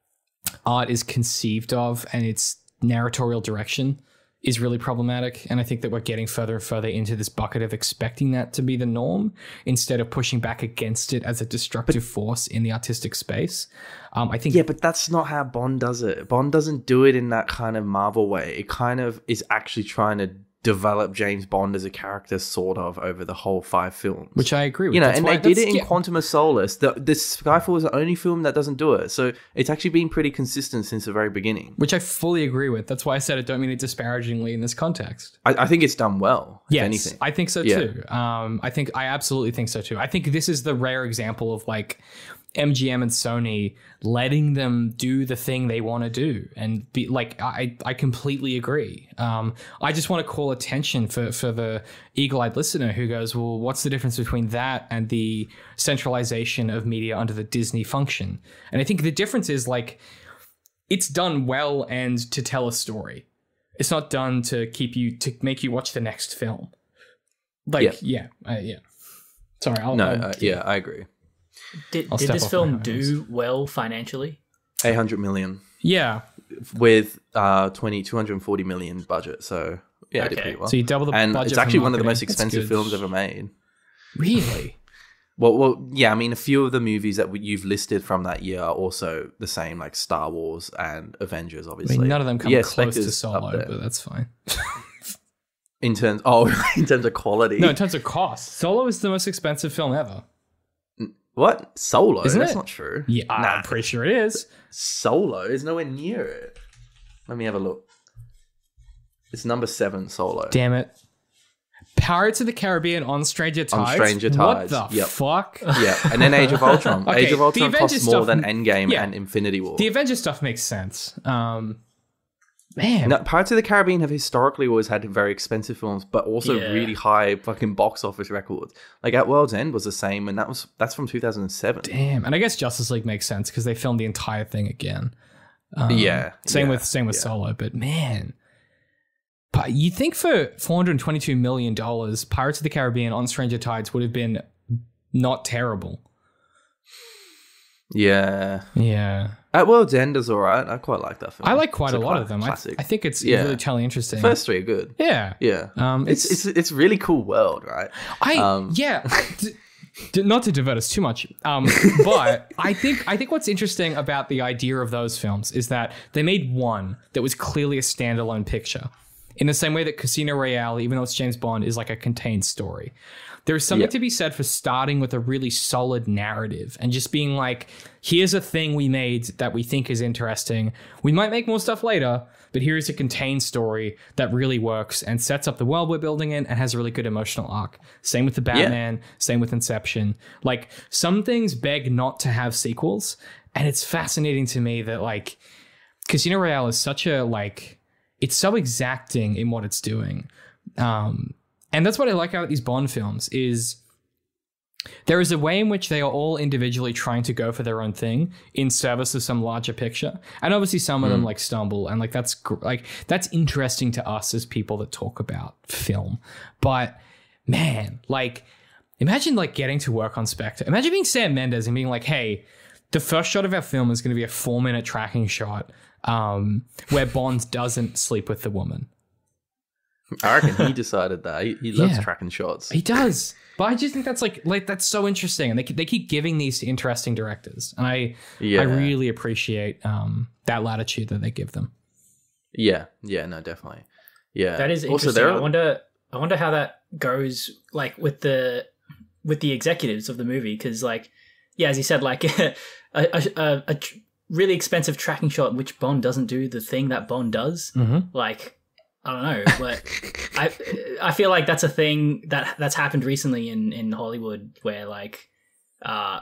art is conceived of and its narratorial direction is really problematic. And I think that we're getting further and further into this bucket of expecting that to be the norm instead of pushing back against it as a destructive force in the artistic space. Um, I think yeah, but that's not how Bond does it. Bond doesn't do it in that kind of Marvel way. It kind of is actually trying to develop James Bond as a character, sort of, over the whole five films. which I agree with. You know, That's and why- they did that's- it in yeah. Quantum of Solace. The, this Skyfall is the only film that doesn't do it. So it's actually been pretty consistent since the very beginning. Which I fully agree with. That's why I said I don't mean it disparagingly in this context. I, I think it's done well, if Yes, anything. I think so Yeah. too. Um, I think I absolutely think so too. I think this is the rare example of like M G M and Sony letting them do the thing they want to do, and be like, I I completely agree. Um, I just want to call attention for for the eagle-eyed listener who goes, well, what's the difference between that and the centralization of media under the Disney function? And I think the difference is like it's done well and to tell a story. It's not done to keep you to make you watch the next film. Like yeah, yeah, uh, yeah. Sorry, I'll, No, I'll, uh, yeah, I agree. Did, I'll did step this off film my hands. do well financially? eight hundred million yeah. with uh twenty, two hundred forty million budget. So yeah, it did Okay. pretty well. So you double the and budget it's for actually one of the marketing. most That's expensive good. films ever made. Really? Well, well, yeah. I mean, a few of the movies that you've listed from that year are also the same, like Star Wars and Avengers. I Obviously, mean, none of them come yeah, close to Spectre's up Solo, there. but that's fine. In terms, oh, in terms of quality. No, in terms of cost. Solo is the most expensive film ever. What? Solo? Isn't That's it? not true. Yeah, Nah. I'm pretty sure it is. Solo is nowhere near it. Let me have a look. It's number seven, Solo. Damn it. Pirates of the Caribbean on Stranger Tides? On Stranger Tides. What the Yep. fuck? Yeah, and then Age of Ultron. Okay, Age of the Ultron Avengers costs more stuff- than Endgame yeah. and Infinity War. The Avengers stuff makes sense. Um, man. No, Pirates of the Caribbean have historically always had very expensive films, but also Yeah. really high fucking box office records. Like At World's End was the same, and that was that's from two thousand seven. Damn. And I guess Justice League makes sense because they filmed the entire thing again. Um, Yeah, Same yeah, with same with yeah. Solo, but man. But you think for four hundred twenty-two million dollars, Pirates of the Caribbean on Stranger Tides would have been not terrible. Yeah. Yeah. At World's End is alright. I quite like that film. I like quite It's a lot quite of them. I, Classic. I think it's Yeah. really totally interesting. First three are good. yeah. Yeah. Um, It's it's, it's it's a really cool world, right? I um, yeah. d- d- not to divert us too much, um, but I think I think what's interesting about the idea of those films is that they made one that was clearly a standalone picture, in the same way that Casino Royale, even though it's James Bond, is like a contained story. There is something Yeah. to be said for starting with a really solid narrative and just being like, here's a thing we made that we think is interesting. We might make more stuff later, but here's a contained story that really works and sets up the world we're building in and has a really good emotional arc. Same with the Batman, same with Inception. Like, some things beg not to have sequels, and it's fascinating to me that, like, Casino Royale is such a, like, it's so exacting in what it's doing. Um, and that's what I like about these Bond films is there is a way in which they are all individually trying to go for their own thing in service of some larger picture. And obviously some of them like stumble, and like that's gr- like that's interesting to us as people that talk about film. But man, like imagine like getting to work on Spectre. Imagine being Sam Mendes and being like, hey, the first shot of our film is going to be a four minute tracking shot um, where Bond doesn't sleep with the woman. I reckon he decided that. He, he loves Yeah. tracking shots. He does, but I just think that's like like that's so interesting, and they keep- they keep giving these to interesting directors, and I Yeah. I really appreciate um, that latitude that they give them. Yeah, yeah, no, definitely. Yeah. That is Also, interesting. there I are- wonder. I wonder how that goes, like with the with the executives of the movie, because, like, yeah, as you said, like a, a, a, a tr- really expensive tracking shot, in which Bond doesn't do the thing that Bond does. Mm-hmm. Like, I don't know, but I I feel like that's a thing that that's happened recently in in Hollywood, where like, uh,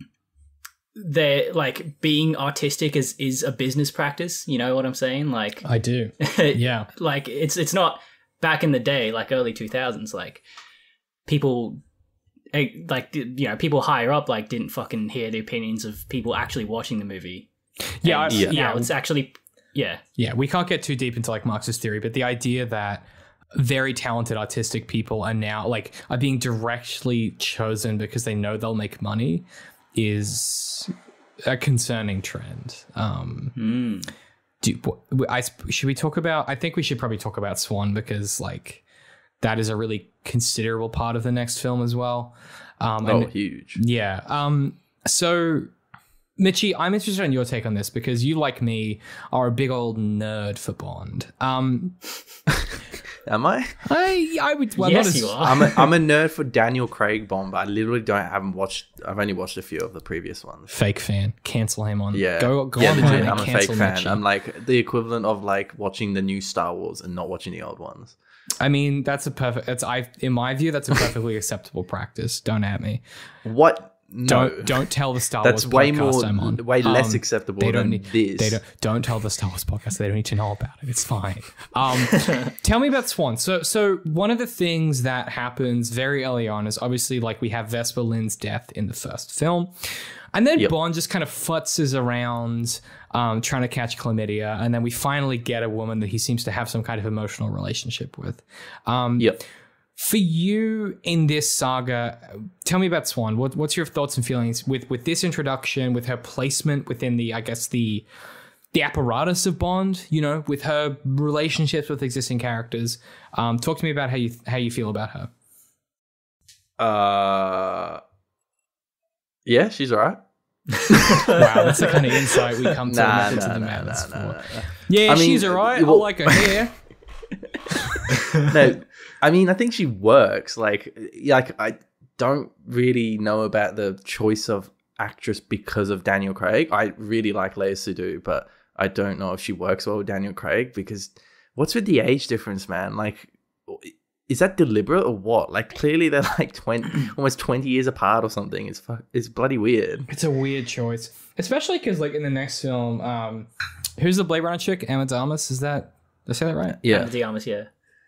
they're like being artistic is is a business practice. You know what I'm saying? Like, I do. Yeah. like it's it's not back in the day, like early two thousands, like people eh, like you know people higher up like didn't fucking hear the opinions of people actually watching the movie. Yeah, And I- yeah. now it's actually yeah Yeah, we can't get too deep into like Marxist theory, but the idea that very talented artistic people are now like are being directly chosen because they know they'll make money is a concerning trend. Um, mm. do I should we talk about? I think we should probably talk about Swan because like that is a really considerable part of the next film as well. Um, Oh, and- huge. yeah. Um, so, Mitchie, I'm interested in your take on this because you, like me, are a big old nerd for Bond. Um, Am I? I I would well, Yes, not as, you are. I'm a, I'm a nerd for Daniel Craig Bond, but I literally don't haven't watched. I've only watched a few of the previous ones. Fake fan. Cancel him on. Yeah, Go go yeah, online legit. and I'm a fake cancel fan. Mitchie. I'm like the equivalent of like watching the new Star Wars and not watching the old ones. I mean, that's a perfect. That's I in my view, that's a perfectly acceptable practice. Don't at me. What? No. Don't don't tell the Star That's Wars way podcast more, I'm on. way less Um, acceptable They don't than need this. They don't don't tell the Star Wars podcast. They don't need to know about it. It's fine. Um, tell me about Swan. So so one of the things that happens very early on is obviously like we have Vesper Lynd's death in the first film, and then Yep. Bond just kind of futzes around um, trying to catch chlamydia, and then we finally get a woman that he seems to have some kind of emotional relationship with. Um, Yep. For you in this saga, tell me about Swan. What, what's your thoughts and feelings with, with this introduction, with her placement within the, I guess, the the apparatus of Bond, you know, with her relationships with existing characters? Um, talk to me about how you how you feel about her. Uh, yeah, she's alright. Wow, that's the kind of insight we come to Nah, into nah, the nah, madness nah, for. nah, nah. Yeah, I mean, she's alright. I well- like her hair. No, I mean, I think she works. Like, like I don't really know about the choice of actress because of Daniel Craig. I really like Léa Seydoux, but I don't know if she works well with Daniel Craig because what's with the age difference, man? Like, is that deliberate or what? Like, clearly they're like twenty, almost twenty years apart or something. It's fu- it's bloody weird. It's a weird choice, especially because like in the next film, um, who's the Blade Runner chick? Emma Darmus, is that? Did I say that right? Yeah, Anna de Armas, yeah.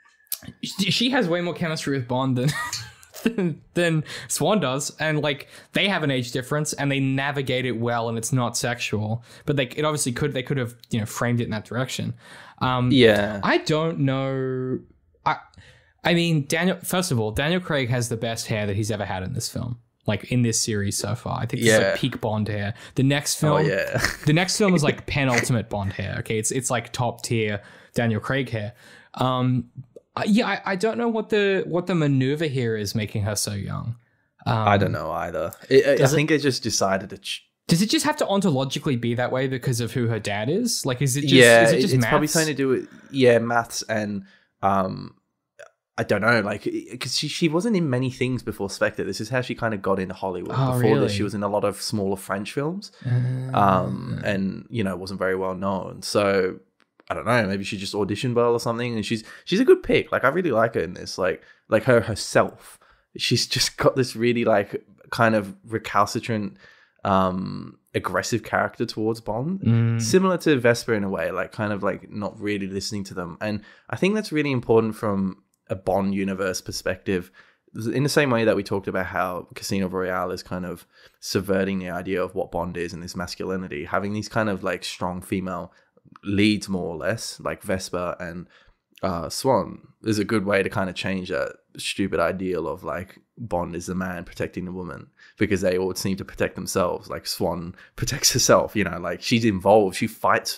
She has way more chemistry with Bond than than, than Swan does, and like they have an age difference, and they navigate it well, and it's not sexual. But like it obviously could, they could have you know framed it in that direction. Um, yeah, I don't know. I I mean, Daniel. First of all, Daniel Craig has the best hair that he's ever had in this film. Like in this series so far, I think this yeah. is like peak Bond hair. The next film, oh yeah, the next film is like penultimate Bond hair. Okay, it's it's like top tier Daniel Craig hair. Um, yeah, I, I don't know what the what the maneuver here is making her so young. Um, I don't know either. It, I think it, they just decided to. Ch- does it just have to ontologically be that way because of who her dad is? Like, is it just? Yeah, is it just it's maths? probably something to do with yeah maths and um. I don't know, like, because she, she wasn't in many things before Spectre. This is how she kind of got into Hollywood. Oh, before really? this, she was in a lot of smaller French films, Uh, um, and you know, wasn't very well known. So I don't know, maybe she just auditioned well or something. And she's she's a good pick. Like, I really like her in this. Like, like her herself. She's just got this really like kind of recalcitrant, um, aggressive character towards Bond, Mm. similar to Vesper in a way. Like, kind of like not really listening to them. And I think that's really important from a Bond universe perspective, in the same way that we talked about how Casino Royale is kind of subverting the idea of what Bond is and this masculinity. Having these kind of like strong female leads, more or less, like Vesper and uh, Swan, is a good way to kind of change that stupid ideal of like Bond is the man protecting the woman, because they all seem to protect themselves. Like Swan protects herself, you know, like she's involved, she fights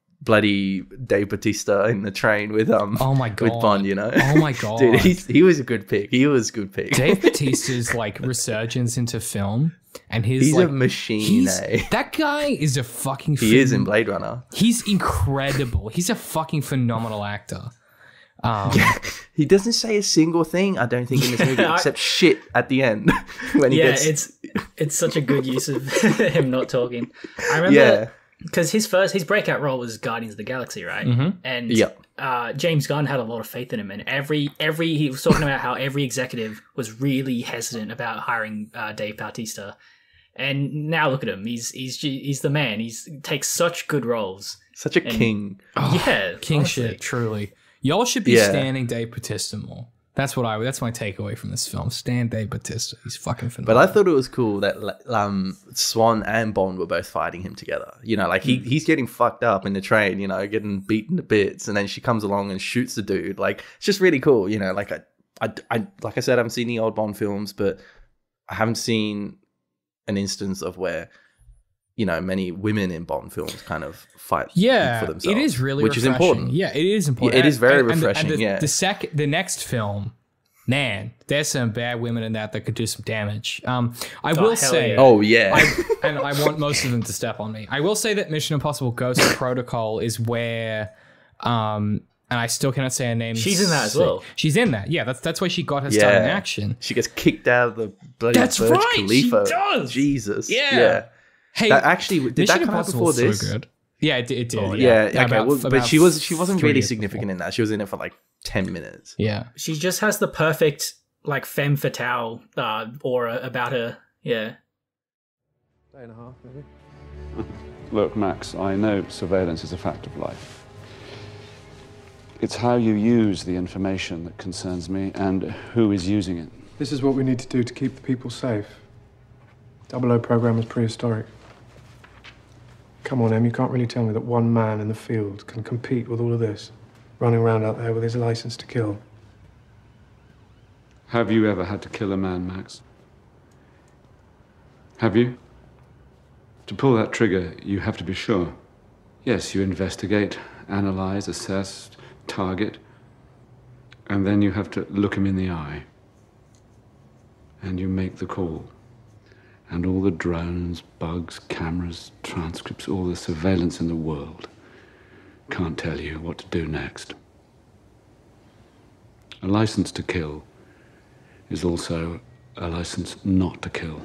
bloody Dave Bautista in the train with um Oh my god, with Bond, you know. Oh my god, dude, he's, he was a good pick. He was a good pick. Dave Bautista's like resurgence into film, and his he's like, a machine. he's- Eh? That guy is a fucking. He is in Blade Runner. He's incredible. He's a fucking phenomenal actor. Um, He doesn't say a single thing, I don't think, in this movie, I- except shit at the end when he Yeah, gets. it's it's such a good use of him not talking. I remember Yeah. because his first his breakout role was Guardians of the Galaxy, right? Mhm. And Yeah. uh, James Gunn had a lot of faith in him, and every every he was talking about how every executive was really hesitant about hiring uh, Dave Bautista. And now look at him; he's he's he's the man. He's he takes such good roles. Such a And- king. yeah, king honestly. shit, truly. Y'all should be Yeah. standing Dave Bautista more. That's what I. That's my takeaway from this film. Stand Dave Bautista. He's fucking But phenomenal. I thought it was cool that um, Swan and Bond were both fighting him together. You know, like he he's getting fucked up in the train, you know, getting beaten to bits, and then she comes along and shoots the dude. Like, it's just really cool. You know, like I, I, I like I said, I haven't seen the old Bond films, but I haven't seen an instance of where, you know, many women in Bond films kind of fight yeah, for themselves. it is really which refreshing. is important. Yeah, it is important. Yeah, it is very And- and the- refreshing, And the, yeah. the sec, the next film, man, there's some bad women in that that could do some damage. Um, I will hell say, yeah. Oh yeah, I, and I want most of them to step on me. I will say that Mission Impossible Ghost Protocol is where, um, and I still cannot say her name. She's in that as well. She's in that. Yeah, that's that's where she got her start in Yeah. action. she gets kicked out of the bloody That's Burj right, she Khalifa. does. Jesus, Yeah. yeah. Hey, That actually did Mission that come out Impossible before is so this? good. Yeah, it, it did. Yeah, yeah. okay, About- well, but about she was she wasn't three really years significant before. in that. She was in it for like ten minutes. Yeah. She just has the perfect like femme fatale uh, aura about her. Yeah. Day and a half, maybe. Look, Max, I know surveillance is a fact of life. It's how you use the information that concerns me and who is using it. This is what we need to do to keep the people safe. Double O program is prehistoric. Come on, Em, you can't really tell me that one man in the field can compete with all of this, running around out there with his license to kill. Have you ever had to kill a man, Max? Have you? To pull that trigger, you have to be sure. Yes, you investigate, analyze, assess, target, and then you have to look him in the eye. And you make the call. And all the drones, bugs, cameras, transcripts, all the surveillance in the world can't tell you what to do next. A license to kill is also a license not to kill.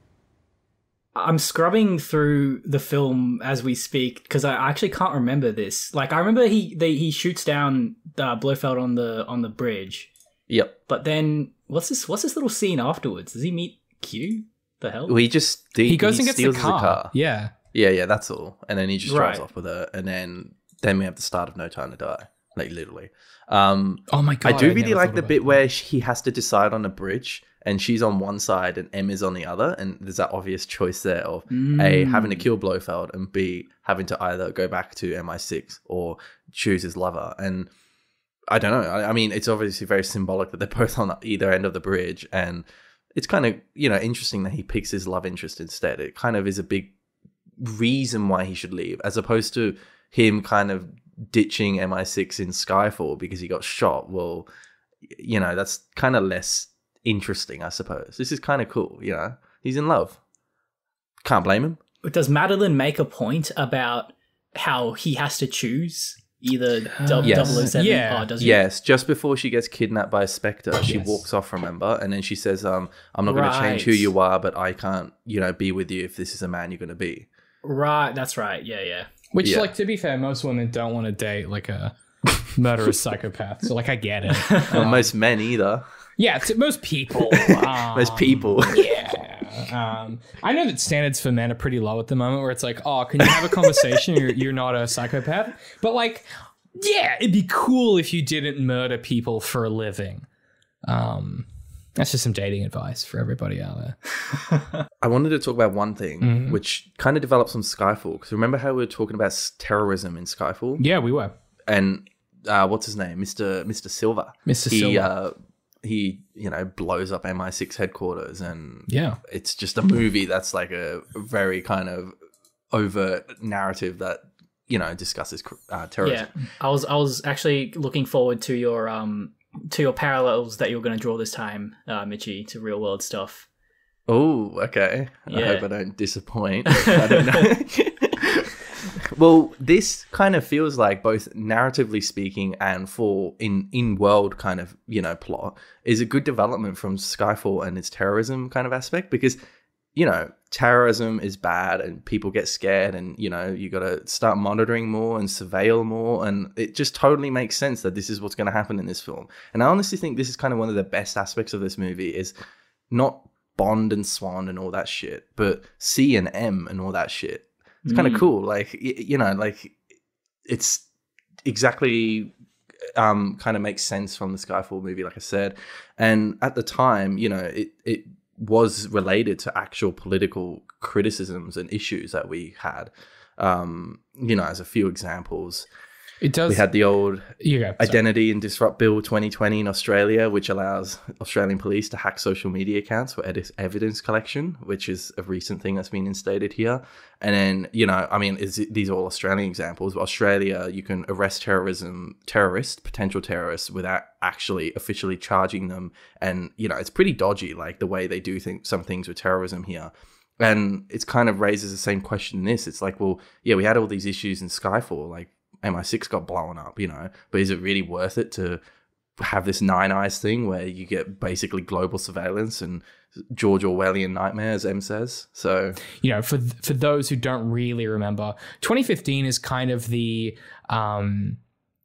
I'm scrubbing through the film as we speak because I actually can't remember this. Like, I remember he they, he shoots down uh, Blofeld on the on the bridge. Yep. But then what's this? What's this little scene afterwards? Does he meet Q? The hell? Well, he just he, He goes he and gets the steals car. car. Yeah. Yeah, yeah, that's all. And then he just drives Right. off with her, and then then we have the start of No Time to Die, like literally. Um, Oh my god! I do really never like thought the about bit that. where sh- he has to decide on a bridge, and she's on one side and M is on the other, and there's that obvious choice there of A, having to kill Blofeld, and B, having to either go back to M I six or choose his lover. And I don't know. I, I mean, it's obviously very symbolic that they're both on either end of the bridge, and it's kind of, you know, interesting that he picks his love interest instead. It kind of is a big reason why he should leave, as opposed to him kind of ditching M I six in Skyfall because he got shot. Well, you know, that's kind of less interesting, I suppose. This is kind of cool, you know. He's in love. Can't blame him. Does Madeline make a point about how he has to choose either dou- Yes. double oh seven? Yeah. Oh, does he? Yes, just before she gets kidnapped by Spectre, she Yes. walks off, remember? And then she says, um, I'm not going to change who Right. you are, but I can't, you know, be with you if this is a man you're going to be. Right, that's right. Yeah, yeah. Which, Yeah. like, to be fair, most women don't want to date like a murderous psychopath. So, like, I get it. Well, most men either. Yeah, to most people. Um, Most people. Yeah. Um, I know that standards for men are pretty low at the moment, where it's like, oh, can you have a conversation? you're, you're not a psychopath. But, like, yeah, it'd be cool if you didn't murder people for a living. Um, that's just some dating advice for everybody out there. I wanted to talk about one thing, Mm-hmm. which kind of develops on Skyfall. Because remember how we were talking about s- terrorism in Skyfall? Yeah, we were. And uh, what's his name? Mister Mister Silver. Mister He, Silver. Uh, he, you know, blows up M I six headquarters, and Yeah. it's just a movie that's like a very kind of overt narrative that, you know, discusses uh, terrorism. Yeah, I was I was actually looking forward to your um to your parallels that you were going to draw this time, uh, Mitchie, to real world stuff. Oh, okay. I Yeah. hope I don't disappoint. I don't know. Well, this kind of feels like, both narratively speaking and for in in world kind of, you know, plot, is a good development from Skyfall and its terrorism kind of aspect, because, you know, terrorism is bad and people get scared, and, you know, you got to start monitoring more and surveil more, and it just totally makes sense that this is what's going to happen in this film. And I honestly think this is kind of one of the best aspects of this movie, is not Bond and Swan and all that shit, but C and M and all that shit. It's kind of cool. Like, y- you know, like, it's exactly um, kind of makes sense from the Skyfall movie, like I said. And at the time, you know, it, it was related to actual political criticisms and issues that we had. Um, you know, as a few examples, It does. we had the old you go. Sorry. Identity and Disrupt Bill twenty twenty in Australia, which allows Australian police to hack social media accounts for edi- evidence collection, which is a recent thing that's been instated here. And then, you know, I mean, is these are all Australian examples. But Australia, you can arrest terrorism, terrorists, potential terrorists, without actually officially charging them. And, you know, it's pretty dodgy, like the way they do think some things with terrorism here. And it's kind of raises the same question in this. It's like, well, yeah, we had all these issues in Skyfall, like M I six got blown up, you know, but is it really worth it to have this Nine Eyes thing where you get basically global surveillance and George Orwellian nightmare, as M says? So, you know, for for those who don't really remember, twenty fifteen is kind of the um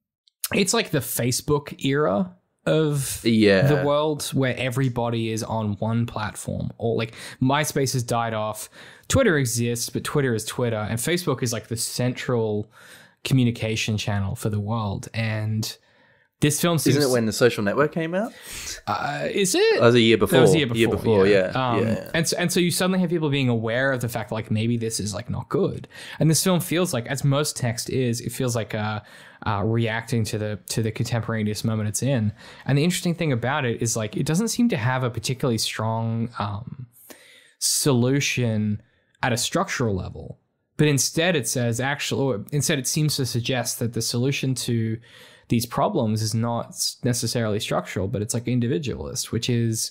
it's like the Facebook era of yeah, the world, where everybody is on one platform. Or like MySpace has died off, Twitter exists, but Twitter is Twitter, and Facebook is like the central communication channel for the world. And this film seems, isn't it when The Social Network came out? uh, is it That was a year before. That was a year before, yeah. Um, yeah. And so, and so you suddenly have people being aware of the fact that, like, maybe this is like not good. And this film feels like, as most text is, it feels like uh, uh, reacting to the to the contemporaneous moment it's in. And the interesting thing about it is, like, it doesn't seem to have a particularly strong um, solution at a structural level. But instead, it says actually, or instead, it seems to suggest that the solution to these problems is not necessarily structural, but it's like individualist, which is,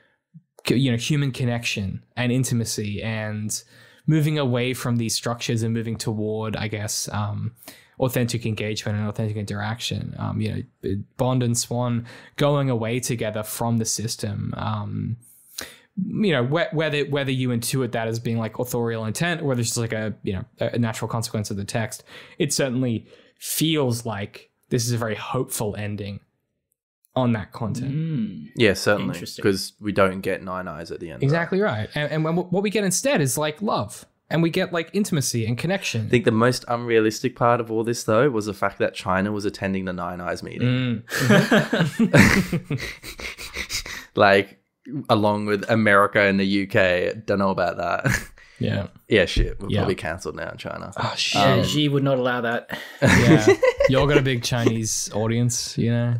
you know, human connection and intimacy, and moving away from these structures and moving toward, I guess, um, authentic engagement and authentic interaction. Um, you know, Bond and Swan going away together from the system. Um, you know, wh- whether whether you intuit that as being like authorial intent or whether it's just like a you know a natural consequence of the text, it certainly feels like this is a very hopeful ending on that content. Mm. Yeah, certainly, Interesting. because we don't get nine eyes at the end. Exactly right. And, and when, what we get instead is like love. And we get like intimacy and connection. I think the most unrealistic part of all this, though, was the fact that China was attending the Nine Eyes meeting. Mm. Like, along with America and the U K. Don't know about that. Yeah. Yeah, shit. We're Yeah. probably cancelled now in China. Oh, shit. Yeah, Xi would not allow that. Yeah. Y'all got a big Chinese audience, you know?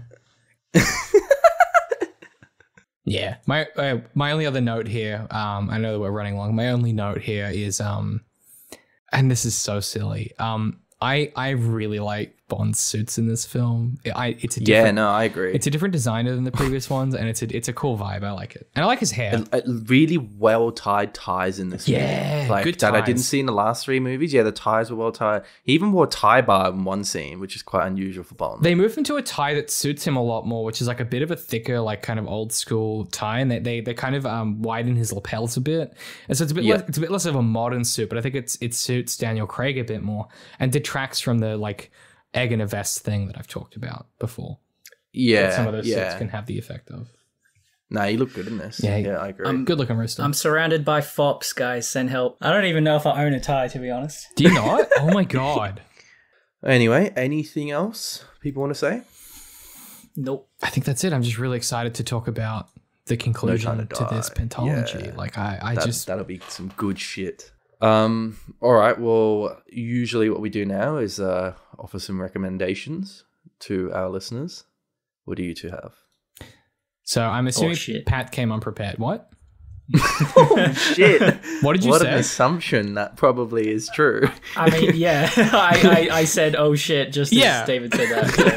Yeah. My uh, my only other note here, um, I know that we're running long. My only note here is, um, and this is so silly. Um, I I really like Bond's suits in this film. I it's a Yeah, different, no, I agree. it's a different designer than the previous ones, and it's a it's a cool vibe. I like it, and I like his hair. A- a really well tied ties in this Yeah, movie. Like good that I didn't ties. see in the last three movies. Yeah, the ties were well tied. He even wore a tie bar in one scene, which is quite unusual for Bond. They moved him to a tie that suits him a lot more, which is like a bit of a thicker, like kind of old school tie, and they they, they kind of um, widen his lapels a bit, and so it's a bit Yeah. less, it's a bit less of a modern suit, but I think it's it suits Daniel Craig a bit more and detracts from the like egg in a vest thing that I've talked about before. yeah, That some of those yeah. suits can have the effect of. No, you look good in this. Yeah, Yeah, I agree. Um, Good looking rooster. I'm surrounded by fops, guys. Send help. I don't even know if I own a tie, to be honest. Do you not? Oh my god! Anyway, anything else people want to say? Nope. I think that's it. I'm just really excited to talk about the conclusion Time to to this Die. pentology. Yeah. Like I, I That, just that'll be some good shit. Um, all right. Well, usually what we do now is uh, offer some recommendations to our listeners. What do you two have? so I'm assuming shit. Pat came unprepared. What? Oh shit! What did you what say? an assumption. That probably is true. I mean, yeah. I, I, I said, oh shit, just as Yeah. David said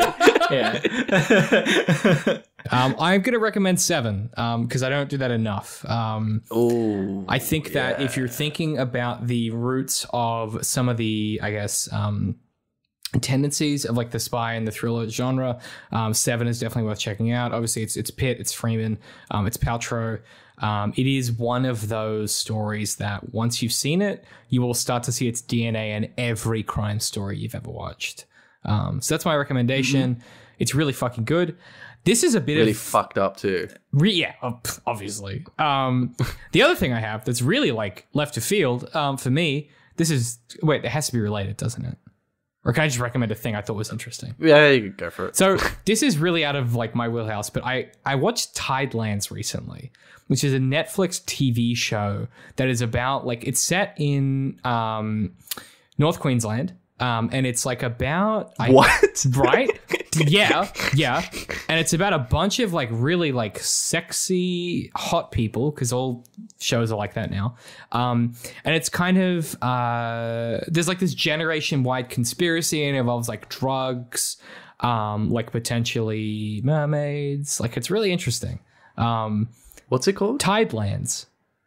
that. So, yeah. Um, I'm going to recommend Seven because I don't do that enough. Um, Oh, I think that if you're thinking about the roots of some of the, I guess, um, tendencies of like the spy and the thriller genre, um, Seven is definitely worth checking out. Obviously, it's it's Pitt, it's Freeman, um, it's Paltrow. Um, it is one of those stories that once you've seen it, you will start to see its D N A in every crime story you've ever watched. Um, so that's my recommendation. Mm-hmm. It's really fucking good. This is a bit really of fucked up too. Re- yeah, ob- obviously. Um, the other thing I have that's really like left of field um, for me, this is, wait, it has to be related, doesn't it? Or can I just recommend a thing I thought was interesting? Yeah, you can go for it. So this is really out of like my wheelhouse, but I, I watched Tidelands recently, which is a Netflix T V show that is about like, it's set in um, North Queensland. Um, and it's like about I, What? right? Yeah, yeah. And it's about a bunch of like really like sexy hot people because all shows are like that now. Um, and it's kind of uh, there's like this generation wide conspiracy and it involves like drugs, um, like potentially mermaids. Like it's really interesting. Um, What's it called? Tidelands.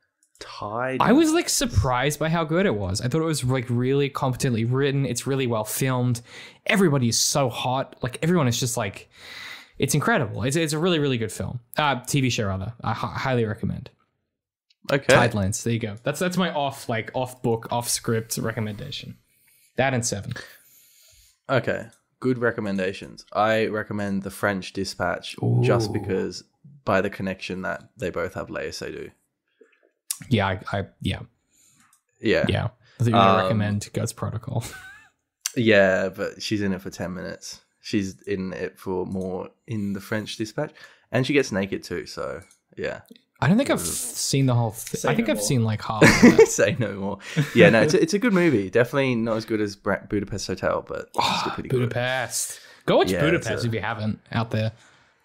Tide. I was like surprised by how good it was. I thought it was like really competently written. It's really well filmed. Everybody is so hot. Like everyone is just like, it's incredible. It's it's a really, really good film. Uh, T V show rather. I h- highly recommend. Okay. Tidelands. There you go. That's that's my off like off book, off script recommendation. That and Seven. Okay. Good recommendations. I recommend The French Dispatch just because by the connection that they both have Léa Seydoux. Yeah, I, I yeah. Yeah. Yeah. I think you would Um, recommend Ghost Protocol. Yeah, but she's in it for ten minutes. She's in it for more in The French Dispatch. And she gets naked too, so yeah. I don't think I've seen the whole thing. Say I think no I've more. seen like half of it. Say no more. Yeah, no, it's a, it's a good movie. Definitely not as good as Bra- Budapest Hotel, but it's still pretty good. Budapest. Go watch Yeah, Budapest it's a- if you haven't out there.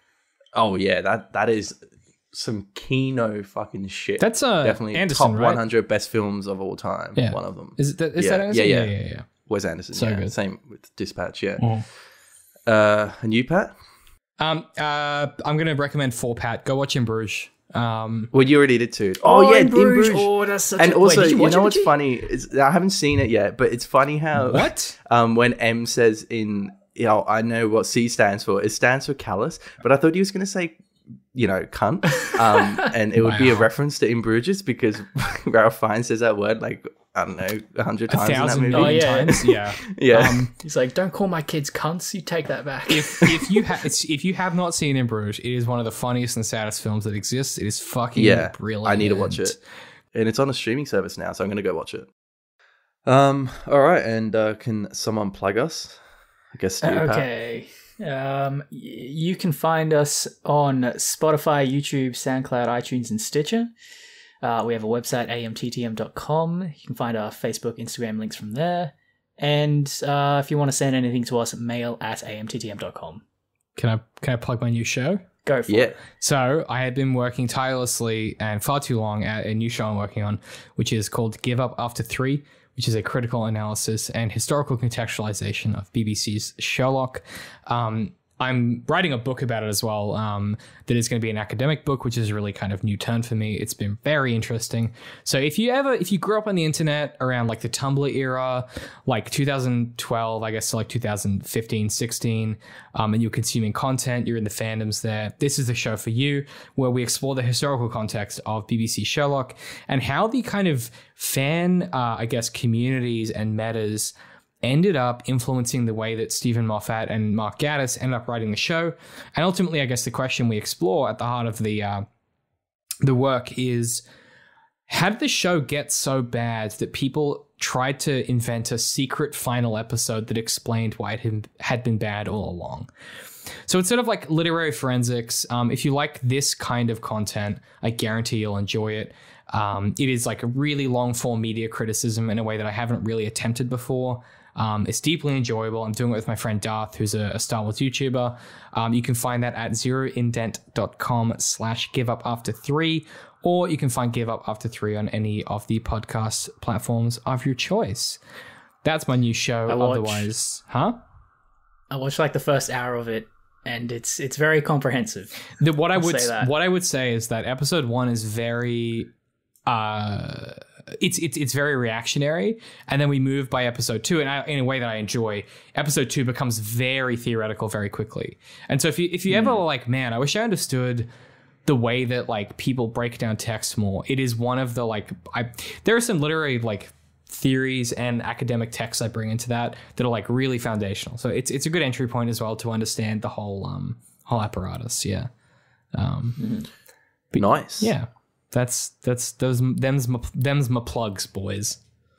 Oh yeah, that that is some Kino fucking shit. That's uh, definitely Anderson, top right? one hundred best films of all time. Yeah. One of them. Is, that, is Yeah, that Anderson? yeah, Yeah, yeah. yeah, yeah. Wes Anderson. So yeah. good. Same with Dispatch. Yeah. Mhm. Uh, and you, Pat? Um, uh, I'm gonna recommend for Pat. Go watch In Bruges. Um, Well, you already did too. Oh, Oh, yeah, In in Bruges. Bruges. Oh, that's such And a- also, Wait, did you you, watch know it, what's Richie? funny? Is, I haven't seen it yet, but it's funny how What? um, when M says in, you know, I know what C stands for. It stands for callous, but I thought he was going to say, you know, cunt, um, and it would be a Wow. reference to In Bruges because Ralph Fiennes says that word like I don't know a hundred A times in that thousand movie. million Oh, yeah. times. Yeah. Yeah. Um, He's like, don't call my kids cunts. You take that back. if if you have if you have not seen In Bruges, it is one of the funniest and saddest films that exists. It is fucking Yeah, brilliant. I need to watch it, and it's on a streaming service now, so I'm gonna go watch it. Um. All right, and uh, can someone plug us? I guess. You, Pat. Okay. Um, y- you can find us on Spotify, YouTube, SoundCloud, iTunes, and Stitcher. Uh, we have a website, a m t t m dot com. You can find our Facebook, Instagram links from there. And uh, if you want to send anything to us, mail at a m t t m dot com. Can I can I plug my new show? Go for Yeah. it. So I had been working tirelessly and far too long at a new show I'm working on, which is called Give Up After Three, which is a critical analysis and historical contextualization of B B C's Sherlock. Um, I'm writing a book about it as well. Um, that is going to be an academic book, which is a really kind of new turn for me. It's been very interesting. So if you ever, if you grew up on the internet around like the Tumblr era, like two thousand twelve, I guess to like two thousand fifteen, sixteen, um, and you're consuming content, you're in the fandoms there, this is the show for you, where we explore the historical context of B B C Sherlock and how the kind of fan, uh, I guess, communities and metas ended up influencing the way that Stephen Moffat and Mark Gatiss ended up writing the show. And ultimately, I guess the question we explore at the heart of the uh, the work is, how did the show get so bad that people tried to invent a secret final episode that explained why it had- had been bad all along? So it's sort of like literary forensics. Um, if you like this kind of content, I guarantee you'll enjoy it. Um, it is like a really long form media criticism in a way that I haven't really attempted before. Um, it's deeply enjoyable. I'm doing it with my friend Darth, who's a, a Star Wars YouTuber. Um, you can find that at zeroindent.com slash give up after three, or you can find Give Up After Three on any of the podcast platforms of your choice. That's my new show. I watch- Otherwise, huh? I watched like the first hour of it, and it's it's very comprehensive. The, what I I'll would say that. what I would say is that episode one is very uh it's it's it's very reactionary, and then we move by episode two, and I, in a way that I enjoy. Episode two becomes very theoretical very quickly, and so if you if you ever like, man, I wish I understood the way that like people break down text more. It is one of the like I there are some literary like theories and academic texts I bring into that that are like really foundational. So it's it's a good entry point as well to understand the whole um whole apparatus. Yeah. Um, Nice. yeah. That's that's those them's my, them's my plugs, boys.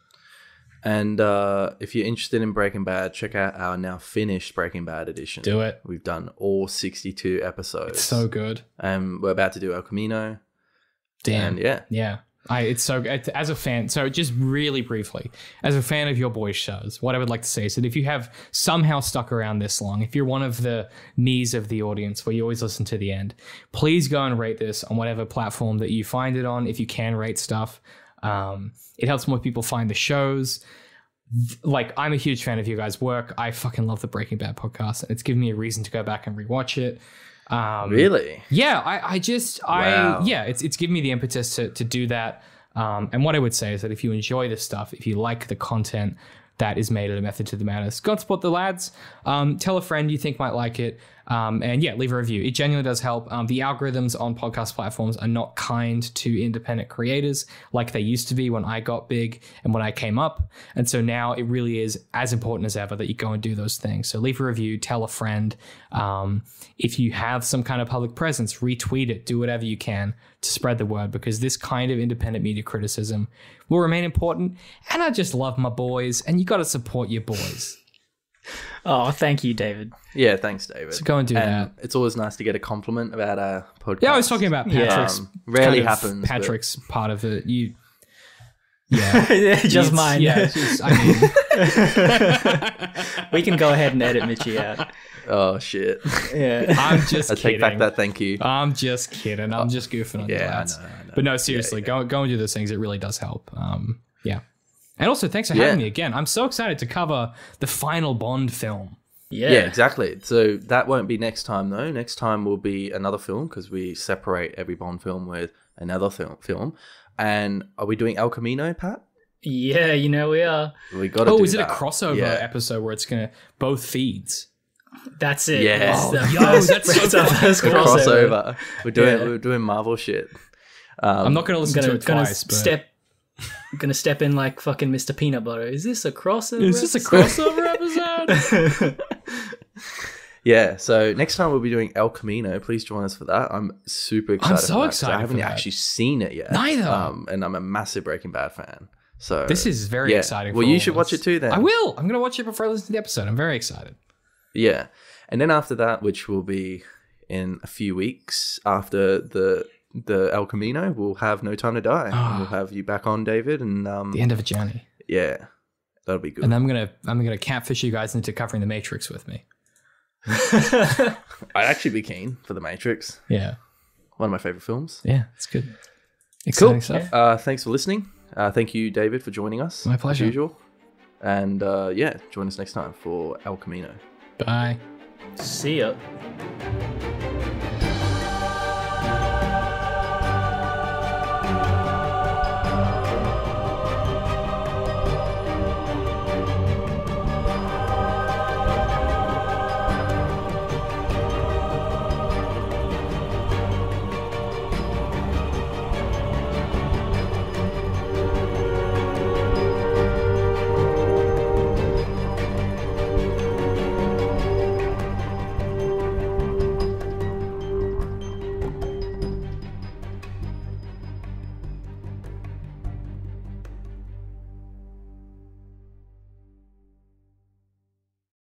And uh, if you're interested in Breaking Bad, check out our now finished Breaking Bad edition. Do it. We've done all sixty-two episodes. It's so good. And we're about to do El Camino. Damn. And yeah. Yeah. I, it's so good. As a fan, so just really briefly, as a fan of your boys' shows, what I would like to say is that if you have somehow stuck around this long, if you're one of the me's of the audience where you always listen to the end, please go and rate this on whatever platform that you find it on. If you can rate stuff, um, it helps more people find the shows. Like, I'm a huge fan of you guys' work. I fucking love the Breaking Bad podcast, and it's given me a reason to go back and rewatch it. Um, Really? Yeah, I, I just, Wow. I, yeah, it's it's given me the impetus to to do that. Um, and what I would say is that if you enjoy this stuff, if you like the content that is made at A Method to the Madness, go and support the lads. Um, tell a friend you think might like it. Um, and yeah, leave a review. It genuinely does help. Um, the algorithms on podcast platforms are not kind to independent creators like they used to be when I got big and when I came up. And so now it really is as important as ever that you go and do those things. So leave a review, tell a friend. Um, if you have some kind of public presence, retweet it, do whatever you can to spread the word, because this kind of independent media criticism will remain important. And I just love my boys, and you got to support your boys. Oh, thank you, David. Yeah, thanks, David. So go and do and that. It's always nice to get a compliment about our podcast. Yeah, I was talking about Patrick's. Um, rarely kind of happens, but- Patrick's part of it. You, yeah, Just It's- mine. Yeah, it's just, I mean, We can go ahead and edit Mitchie out. Oh, shit. Yeah. I'm just I kidding. take back that thank you. I'm just kidding. I'm just goofing on you Yeah, I lads. know, I know. But no, seriously, go go and do those things. It really does help. Um, yeah. And also, thanks for Yeah. having me again. I'm so excited to cover the final Bond film. Yeah. Yeah, exactly. So that won't be next time, though. Next time will be another film because we separate every Bond film with another film. film. And are we doing El Camino, Pat? Yeah, you know we are. We got to Oh, do is it that. a crossover Yeah. episode where it's gonna both feeds? That's it. Yes. It's the Oh, yo, first- that's so it's our first The crossover. crossover. We're doing Yeah. we're doing Marvel shit. Um, I'm not gonna listen Gonna, to it gonna twice. But... step, gonna step in like fucking Mister Peanut Butter. Is this a crossover? Is this a crossover episode? Yeah, so next time we'll be doing El Camino. Please join us for that. I'm super excited. so for that, 'cause excited I haven't for that. actually seen it yet. Neither. Um, and I'm a massive Breaking Bad fan. So This is very yeah. exciting. Well, for you all should of watch us. it too. Then I will. I'm gonna watch it before I listen to the episode. I'm very excited. Yeah, and then after that, which will be in a few weeks after the the El Camino, we'll have No Time to Die. And we'll have you back on, David, and um, The end of a journey. yeah, that'll be good. And I'm gonna I'm gonna catfish you guys into covering the Matrix with me. I'd actually be keen for The Matrix. Yeah. One of my favorite films. Yeah, it's good. Exciting Cool. stuff. Uh, thanks for listening. Uh, thank you, David, for joining us. My pleasure. As usual. And uh, yeah, join us next time for El Camino. Bye. See ya.